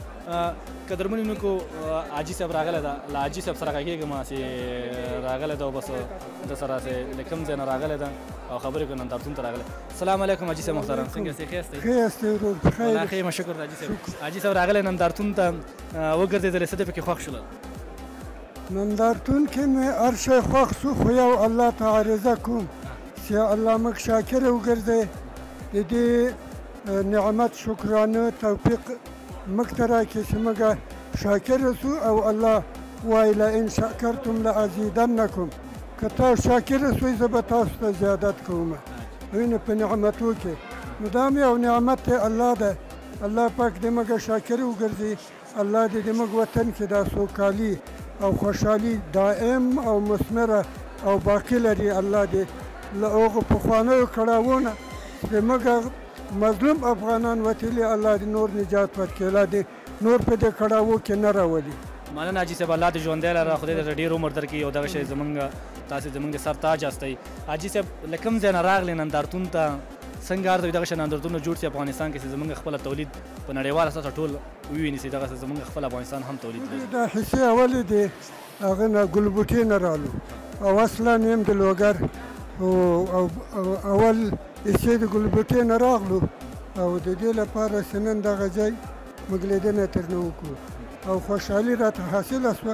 قدرمنو کو حاجی صاحب راغله دا لا حاجی صاحب سره کېږم چې راغله دا بس د سره سه لکم زنه راغله دا او خبرې کو نندارتون ته راغله. السلام علیکم حاجی صاحب محترم، څنګه یې؟ ښه یاستئ؟ ښه یاستئ ورور؟ بخیر. ښه یم، شکر حاجی صاحب. حاجی صاحب راغله نندارتون ته وګرځېدلی، څه دې پکې خوښ شول؟ نندارتون کې مې هر شی خوښ شو، خو یو الله ته عریضه کوم چې الله موږ شاکر وګرځئ، د دې نعمت شکرانه توفیق موږ ته راکړي چې موږ شاکر شو او الله وایي لئن شکرتم لازیدنکم، که تاسو شاکر شوئ زه به تاسو ته زیادت کوم. وینې په نعمتو کې نو دا هم یو نعمت دی الله ده. الله پاک دې موږ شاکر وګرځي، الله دې د موږ وطن کې دا سوکالي او خوشحالي دائم او مثمره او باقي لري. الله دې له هغو پخوانیو کړاوونه چې موږ مظلوم افغانان وتلي، الله دې نور نجات ورکړي، الله دې نور په دې کړاوو کې نه راولي. مننه حاجي صاحب، الله دې ژوندی لره، خدای دې ډېر عمر درکړي او دغه شی زمونږ تاسې زمونږ د سر تاج یاستئ. حاجي صاحب له کوم ځای نه راغلې نندارتون ته؟ څنګه ارته دغه شی نندارتونونه جوړ شي افغانستان کې چې زمونږ خپله تولید په نړیواله سطحه ټول وویني چې دغسې زمونږ خپل افغانستان هم تولید لري؟ دا حصې اولې دي هغه نه ګلبوټې نه رالو او اصلا یم د لوګر او اول حصې د ګلبوټې نه راغلو او د دې لپاره چې نن دغه ځای موږ لیدنه ترنه وکړو او خوشحالي راته حاصله شوه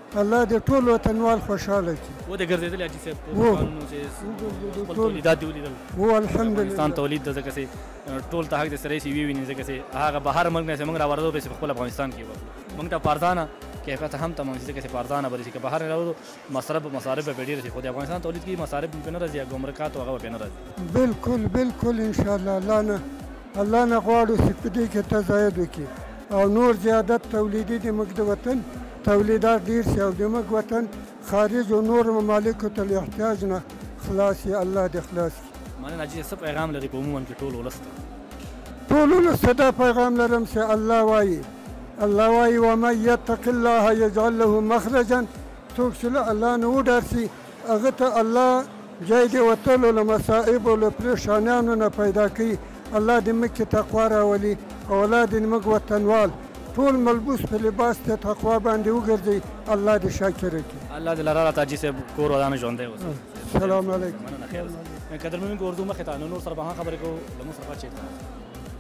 الله دې ټول وطنوال خوشحاله کړي. و د ګرځېدلې حاجي صاحب په دوکانونو چې خپل تولیدات دې ولیدل؟ الحمدلله افغانستان تولید د ځکه چې ټول ته حق د سره یې ویني ځکه چې هغه بهر ملک نه موږ راوړو به په خپل افغانستان کې وکړو موږ ته پارځانه کیفیت هم تمام ځکه چې پارځانه به چې بهر راوړو مصارف به ډېر شي خو د افغانستان تولید کې مصارف به نه راځي ګمرکات او هغه به نه راځي. بالکل ان شاء الله الله نه غواړو چې په دې کې تزاید وکړي او نور زیادت تولیدي د موږ د وطن تولیدات ډېر شي او د موږ وطن خارج او نور ممالکو ته له احتیاج نه خلاص یې الله دې خلاص کړي. مننه حاجي څه پیغام لري په عموما کې ټول ولس ته؟ ټول ولس ته دا پیغام لرم چې الله وایي ومن یتق الله یجعل له مخرجا څوک چې له الله نه وډار شي هغه ته الله جای د وتلو له مصائب او له پریشانیانو نه پیدا کوي. الله دې موږ کې تقوا راولي او الله دې موږ وطنوال ټول ملبوس په لباس ته تقوا باندې وګرځي. الله دې شاکر کړي. الله دې لاره راته حاجي صاحب کور ودانه ژوندی اوسه. السلام علیکم. مننه خیر اوسه. قدرمنونکو اردو مخې ته نور سره به هم خبرې کوو له موږ سره چېرته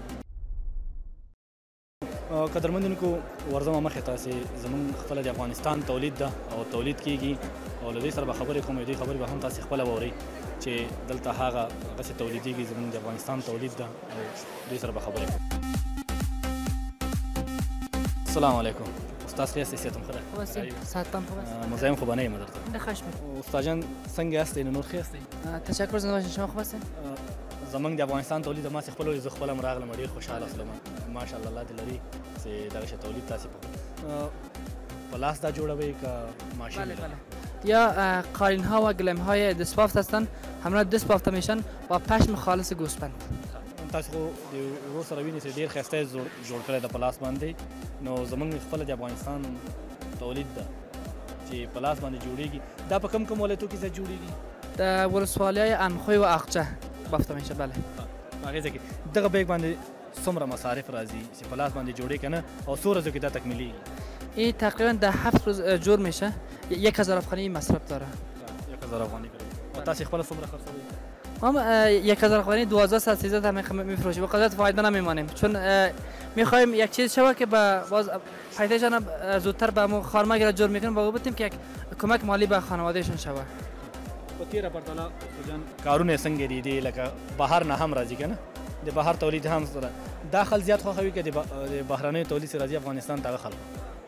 قدرمنونکو ورځم مخې ته چې زموږ خپله د افغانستان تولید ده او تولید کېږي او له دې سره به خبرې کوم دې خبرې به هم تاسې خپله واورئ چې دلته هغسې تولیدېږي زموږ د افغانستان تولید ده او دې سره به خبرې کوو. السلام علیکم. استاد ښه یاستئ؟ صحت هم ښه ده؟ صحت هم خوب. مزاحم خو به نه یم درته. نه خوش می. استاد جان څنګه یاستئ؟ نور ښه یاستئ؟ تشکر زما شما خوب هستین؟ زمونږ د افغانستان تولید ما چې خپل زه خپل راغلم ډېر خوشاله شوم ماشاءالله الله دې لري چې دغه شی تولید تاسې په لاس دا جوړوئ که ماشین؟ بله یا قالین ها و گلیم های دستبافت هستند همراه دستبافته میشن با پشم خالص گوسفند. تاسو خو د ورور سره وینئ چې ډېر ښایسته یې جوړ کړی ده په لاس باندې نو زمونږ خپله د افغانستان تولید ده چې په لاس باندې جوړېږي دا په کوم ولایتو کې ځای جوړېږي؟ د ولسوالیهای امخوی و اقچه بافته میشه. بله هغې ځای کې دغه بیگ باندې څومره مصارف راځي چې په لاس باندې جوړې که نه او څو ورځو کې دا تکمیلیږي؟ این تقریبا در 7 روز جور میشه. 1000 افغانی مصرف داره. 1000 افغانی و تاسې خپله څومره خرڅوئ؟ ما 1000 افغانی 1200 1300 میفروشیم و قدرت فایده نمیمانیم چون میخوایم یک چیز شوه که باز پیدایش زودتر به مو خانمه گره جور میکنیم با بتیم که یک کمک مالی به خانوادهشون شوه. په تیره پرتله جان کارونه څنګه دي دي لکه بهر نه هم راځي که نه د بهر تولید هم سره داخل زیات خوښوي که د بهرنیو تولید سره راځي افغانستان ته هغه خلک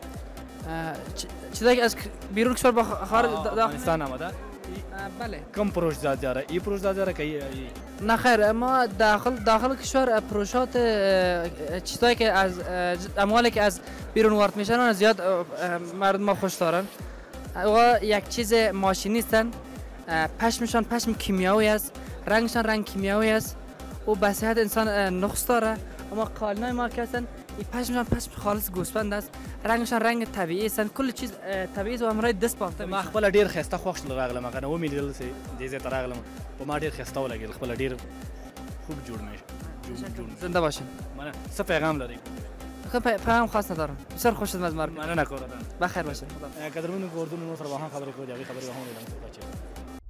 چیزایی که از بیرون کشور به خارج افغانستان آمده؟ بله. کم پروش زیاد داره؟ ای پروش زیاد داره که نه خیر ما داخل کشور پروشات چیزایی که از اموالی که از بیرون وارد میشن زیاد مردم ما خوش دارن و یک چیز ماشینی هستن پشمشان پشم کیمیایی است رنگشان رنگ کیمیایی است و به صحت انسان نقص داره اما قالینای ما که هستن این پشمشان پشم خالص گوسفند است رنگشان رنگ طبیعی است کل چیز طبیعی است و همراه دست بافته ما خپل ډیر خسته خوښ راغلم هغه نو میدل سي دې ځای ته راغلم په ما ډیر خسته ولګل خپل ډیر خوب جوړ مې زنده باشین. مننه. څه پیغام لرئ؟ پیغام خاص ندارم. بسیار خوش از مارک. مننه کوره بخیر باشین. قدرمنو اردو نو سره به هم خبرې کوو هغه خبرې به هم وکړو.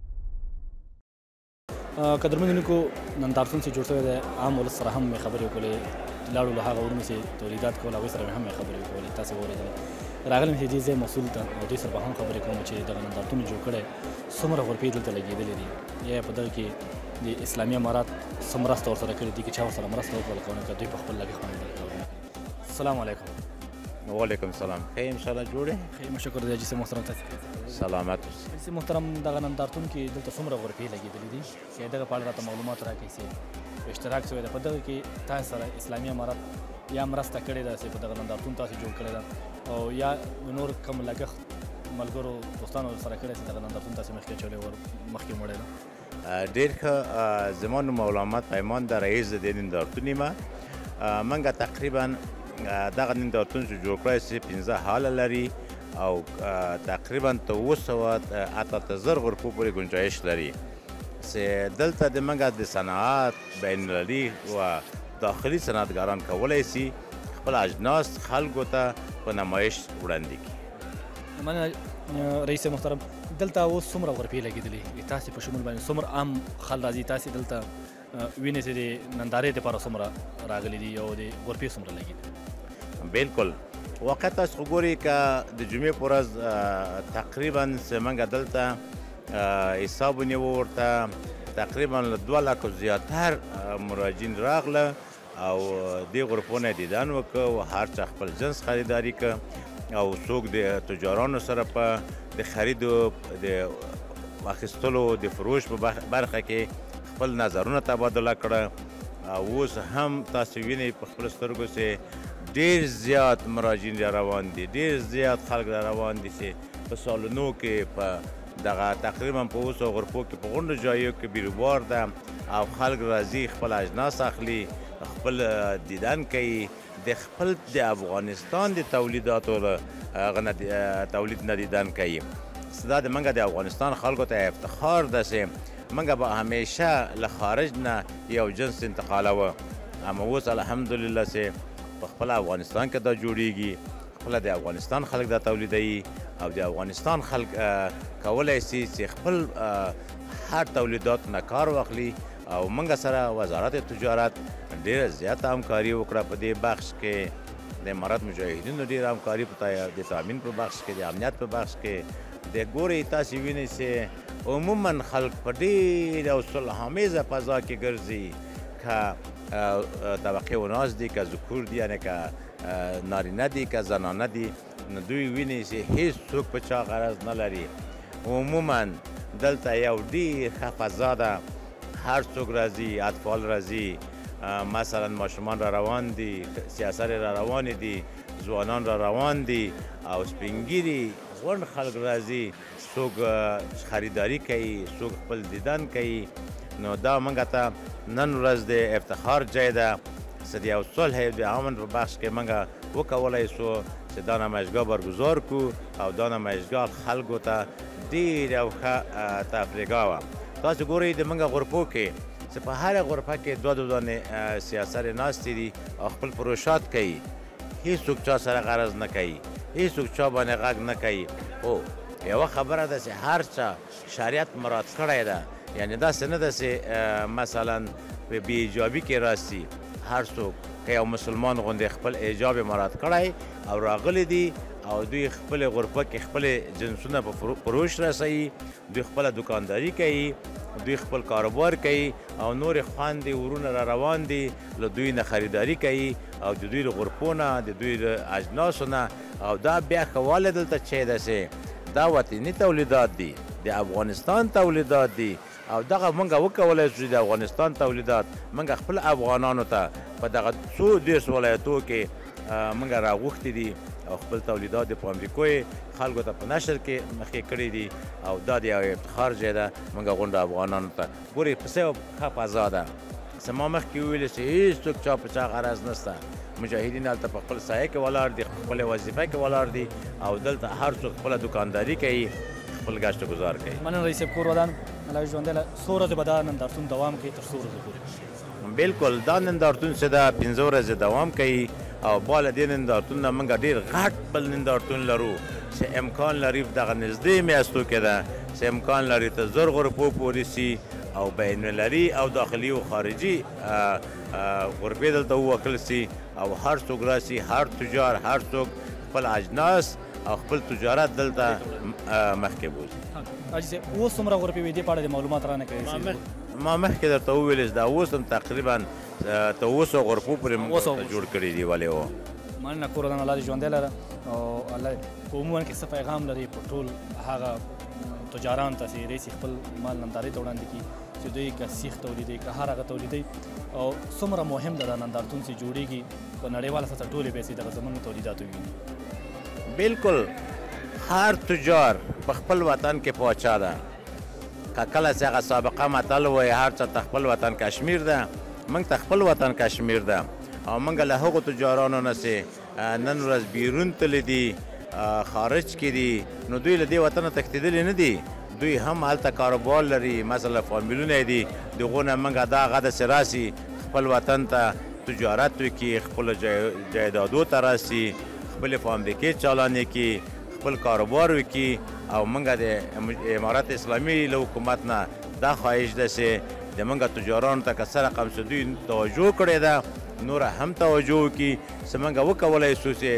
قدرمنو نندارتون چې جوړ شوی دی عام ولس سره هم خبرې وکړلې لاړو له هغه ورونو چې تولیدات کول هغوی سره هم خبرې وکړلې تاسې واورېدلې راغلم چې دې ځای مسؤل ته او دوی سره به هم خبرې کوم چې دغه نندارتون جوړ کړی څومره غرفې دلته لګېدلې دي یا په دغه کې د اسلامي امارات څه مرسته ورسره کړې دي که چا ورسره مرسته وکړله که ونه که دوی په خپل لګښت باندې. السلام علیکم. وعلیکم السلام. ښه یم انشاءالله جوړ ښه شکر دی حاجي صاحب محترم تاسې سلامت حاجي صاحب محترم دغه نندارتون کې دلته څومره غرفې لګېدلې دي چې دغه په اړه راته معلومات راکړئ چې اشتراک شوی ده په دغه کې تاسو سره اسلامي امارات یا مرسته کړې ده چې په دغه نندارتون تاسو جوړ کړی ده او یا نور کم لګښت ملګرو دوستانو سره کړی چې دغه نندارتون تاسو مخکې اچولی ور مخکې موړی ده؟ ډېر ښه. زما نوم مولامت پیمان ده رئیس د دې نندارتون یم. موږ تقریبا دغه نندارتون چې جوړ کړی چې 15 حاله لري او تقریبا 200 غرفو پورې گنجایش لري چې دلته د موږ د صنعت بین المللي و داخلي صنعتګاران کولی شي خپل اجناس خلکو ته په نمایش وړاندې کړي. مننه رئیس محترم. دلته اوس څومره غرفې لګېدلې تاسې په شمول باندې څومره عام خل راځي تاسې دلته وینئ چې د نندارې دپاره څومره راغلي دي او د غرفې څومره لګېدي؟ بالکل واقع تاسو خو ګورئ که د جمعې په ورځ تقریبا چې موږ دلته حساب ونیوه ورته تقریبا له 2 لکو زیاتر مراجعین راغله او دې غرفو نه دیدن وکړه او هر چا خپل جنس خریداري که او څوک د تجارانو سره په د خریدو د اخیستلو د فروش په برخه کې خپل نظرونه تبادله کړه او اوس هم تاسو وینئ په خپلو سترګو چې ډېر زیات مراجعین را روان دي ډېر زیات خلک را روان دي چې په سالونو کې په دغه تقریبا په اوسو غرفو کې په غونډو ځایو کې بیروبار ده او خلک راځي خپل اجناس اخلي خپل دیدن کوي د خپل د افغانستان د تولیداتو تولید نه دیدن کوي دا د منګه د افغانستان خلکو ته افتخار ده چې منګه به همیشه له خارج نه یو جنس انتقالوه اما اوس الحمدلله چې په خپل افغانستان کې دا جوړیږي خپل د افغانستان خلک دا تولیدوي او د افغانستان خلک کولی شي چې خپل هر تولیدات نه کار واخلي او منګه سره وزارت تجارت ډیره زیاته همکاري وکړه په دې بخش کې د امارات مجاهدینو ډیره همکاري د تامین په بخش کې د امنیت په بخش کې د ګورئ تاسو وینئ چې عموما خلک په ډېره صلح‌آمیزه فضا کې ګرځي که طبقه وناز دي که ذکور دي یعنې که نارینه دي که زنانه دي نو دوی ویني چې هیڅوک په چا غرض نه لري عموما دلته یو ډېر ښه فضا ده هر څوک راځي اطفال راځي مثلا ماشومان را روان دي سیاسر را روان دي ځوانان را روان دي او سپینګیري غونډ خلک راځي څوک خریداري کوي څوک خپل دیدن کوي نو دا موږ ته نن ورځ د افتخار ځای ده چې د یو صلح د امن په بخش کې موږ وکولی سو چې دا نمایشګاه برگزار کړو او دا نمایشګاه خلکو ته ډېر یو ښه تفریحګاه وه تاسو ګورئ د موږ غرفو کې چې په هره غرفه کې دوه دانې سیاسر ناستې دي او خپل پروشات کوي هیڅوک چا سره غرض نه کوي هیڅوک چا باندې غږ نه کوي خو یوه خبره ده چې هر چا شریعت مراعات کړی ده یعنی داسې نه ده چې مثلا په بې ایجابي کې راسي هر څوک که یو مسلمان غوندې خپل ایجاب مراعات کړی او راغلی دي او دوی خپل غرفه کې خپل جنسونه په فروش رسوي دوی خپله دکانداري کوي دوی خپل کاروبار کوي او نور خویندې ورونه را روان دي له دوی نه خریداري کوي او د دوی له غرفو نه د دوی له اجناسو نه او دا بیا ښه والی دلته چې ده چې دا وطني تولیدات دي د افغانستان تولیدات دي او دغه موږ وکولی شو د افغانستان تولیدات موږ خپل افغانانو ته په دغه څو دېرش ولایتو کې موږ راغوښتي دي او خپل تولیدات د په امریکو یې خلکو ته په نشر کې مخکې کړي دي او دا د یو افتخار ځای ده موږ غونډه افغانانو ته ګورئ په څه ښه فضا ده چې ما مخکې وویلې چې هېڅوک چا په چا غرض نشته مجاهدین هلته په خپل سایه کې ولاړ دي خپلې وظیفه کې ولاړ دي او دلته هر څوک خپله دکانداري کوي خپل ګشت گزار کوي مننه رئیس صاحب کور ودان الله ژوندی څو ورځې به دا نندارتون دوام کوي تر څو ورځې پورې بالکل دا نندارتون چې دا 15 ورځې دوام کوي او بالا دې نندارتون نه موږ ډېر غټ بل نندارتون لرو چې امکان لري دغه نږدې میاشتو کې ده چې امکان لري ته 1000 غرفو پورې سي او بین المللي او داخلي او خارجي غرفې دلته ووکل سي او هر څوک راسي هر تجار هر څوک خپل اجناس او خپل تجارت دلته مخکې بوځي حاجي صاحب اوس څومره غرفې وې دې په اړه د معلومات رانه کوي ما مخکې درته وویل چې دا اوس هم تقریبا ته 200 غرفو پورې موږ جوړ کړي دي ولې و مننه کور ودان الله دې ژوندی لره او الله عموما کې څه پیغام لري په ټول هغه تجاران ته چې رئیس خپل مال نندارۍ ته وړاندې کړي چې دوی که سیخ تولیدوي که هر هغه تولیدوي او څومره مهم ده دا نندارتون چې جوړیږي په نړیواله سطح ټولې پیسې دغه زموږ تولیداتو ویني بالکل هر تجار په خپل وطن کې پوچا ده که کله چې هغه سابقه متل وایي هر چا ته خپل وطن کشمیر ده موږ ته خپل وطن کشمیر ده او موږ له هغو تجارانو نه چې نن ورځ بیرون تللی دي خارج کې دي نو دوی له دې وطنه تښتېدلي نه دي دوی هم هلته کاروبار لري مثلا فامیلونه دي دغو نه موږ دغه داسې راسي خپل وطن ته تجارت وکړي خپلو جایدادو ته راسي خپلې فابریکې چالانې کړي خپل کاروبار وکړي او موږ د امارت اسلامي له حکومت نه دا خواهش ده چې د موږ تجارانو ته که څه رقم چې دوی توجه کړې ده نوره هم توجه وکړي چې موږ وکولی شو چې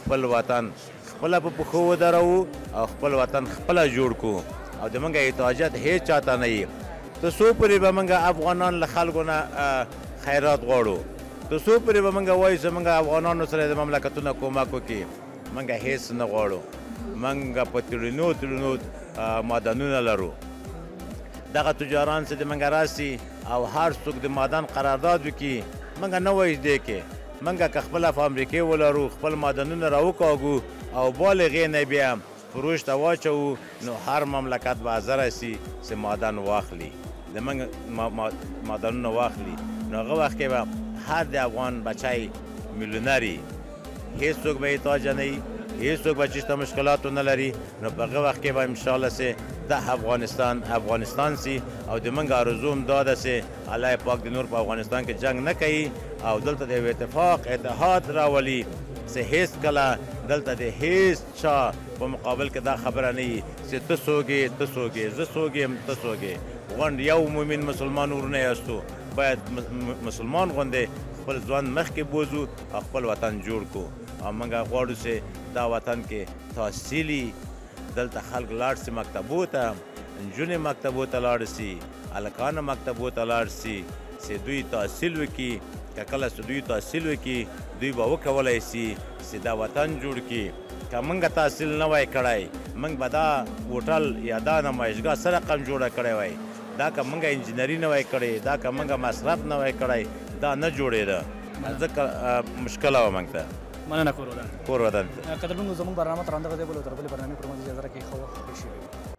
خپل وطن خپله په پښو ودروو او خپل وطن خپله جوړ کړو او د موږ احتیاجات هیڅ چاته نه وي. تر څو پورې به موږ افغانان له خلکو نه خیرات غواړو، تر څو پورې به موږ وایو چې موږ افغانانو سره د مملکتونه کومک وکړي، موږ هیڅ نه غواړو. موږ په تړونو معدنونه لرو. دغه تجاران چې د موږ راسي او هر څوک د معدن قرارداد وکړي، موږ نه وایو دې کې موږ که خپله فابریکې ولرو، خپل معدنونه راوکاږو او بالغې نه بیا فروش ته واچوو، نو هر مملکت به حاضره سي چې معدن واخلي، د موږ معدنونه واخلي. نو هغه وخت کې به هر د افغان بچی میلیونر وي، هېڅوک به احتیاج نه وي، هېڅوک به چېرته مشکلات ونه لري. نو په هغه وخت کې به انشاءالله سي دا افغانستان سي او د موږ آرزو هم دا ده چې الله پاک د نور په افغانستان کې جنګ نه کوي او دلته د یو اتحاد راولي چې هیڅ کله دلته د هیڅ چا په مقابل کې دا خبره نه وي چې ته څوک یې ته څوک یې زه څوک یم ته څوک یې. غونډ یو مومن مسلمان ورونه یاستو، باید مسلمان غوندې خپل ځوان مخکې بوځو او خپل وطن جوړ کړو. او موږ غواړو چې دا وطن کې تحصیلي دلته خلک لاړ سي مکتبو ته، نجونې مکتبو ته لاړ سي، هلکان مکتبو ته لاړ سي چې دوی تحصیل وکړي. که کله چې دوی تحصیل وکړي دوی به وکولی سي چې دا وطن جوړ کړي. که موږ تحصیل نه وای کړی، موږ به دا هوټل یا دا نمایشګاه څه رقم جوړه کړی وای، دا که موږ انجینري نه وای کړی، دا که موږ مصرف نه وای کړی، دا نه جوړېده. ځکه مشکله وه موږ ته. مننه کور ودان کور ودان قدرمنو زموږ برنامه تر همدغه ځای بله تر بلې برنامې پر مهال اجازه راکړئ. ښه وخت ښه شي.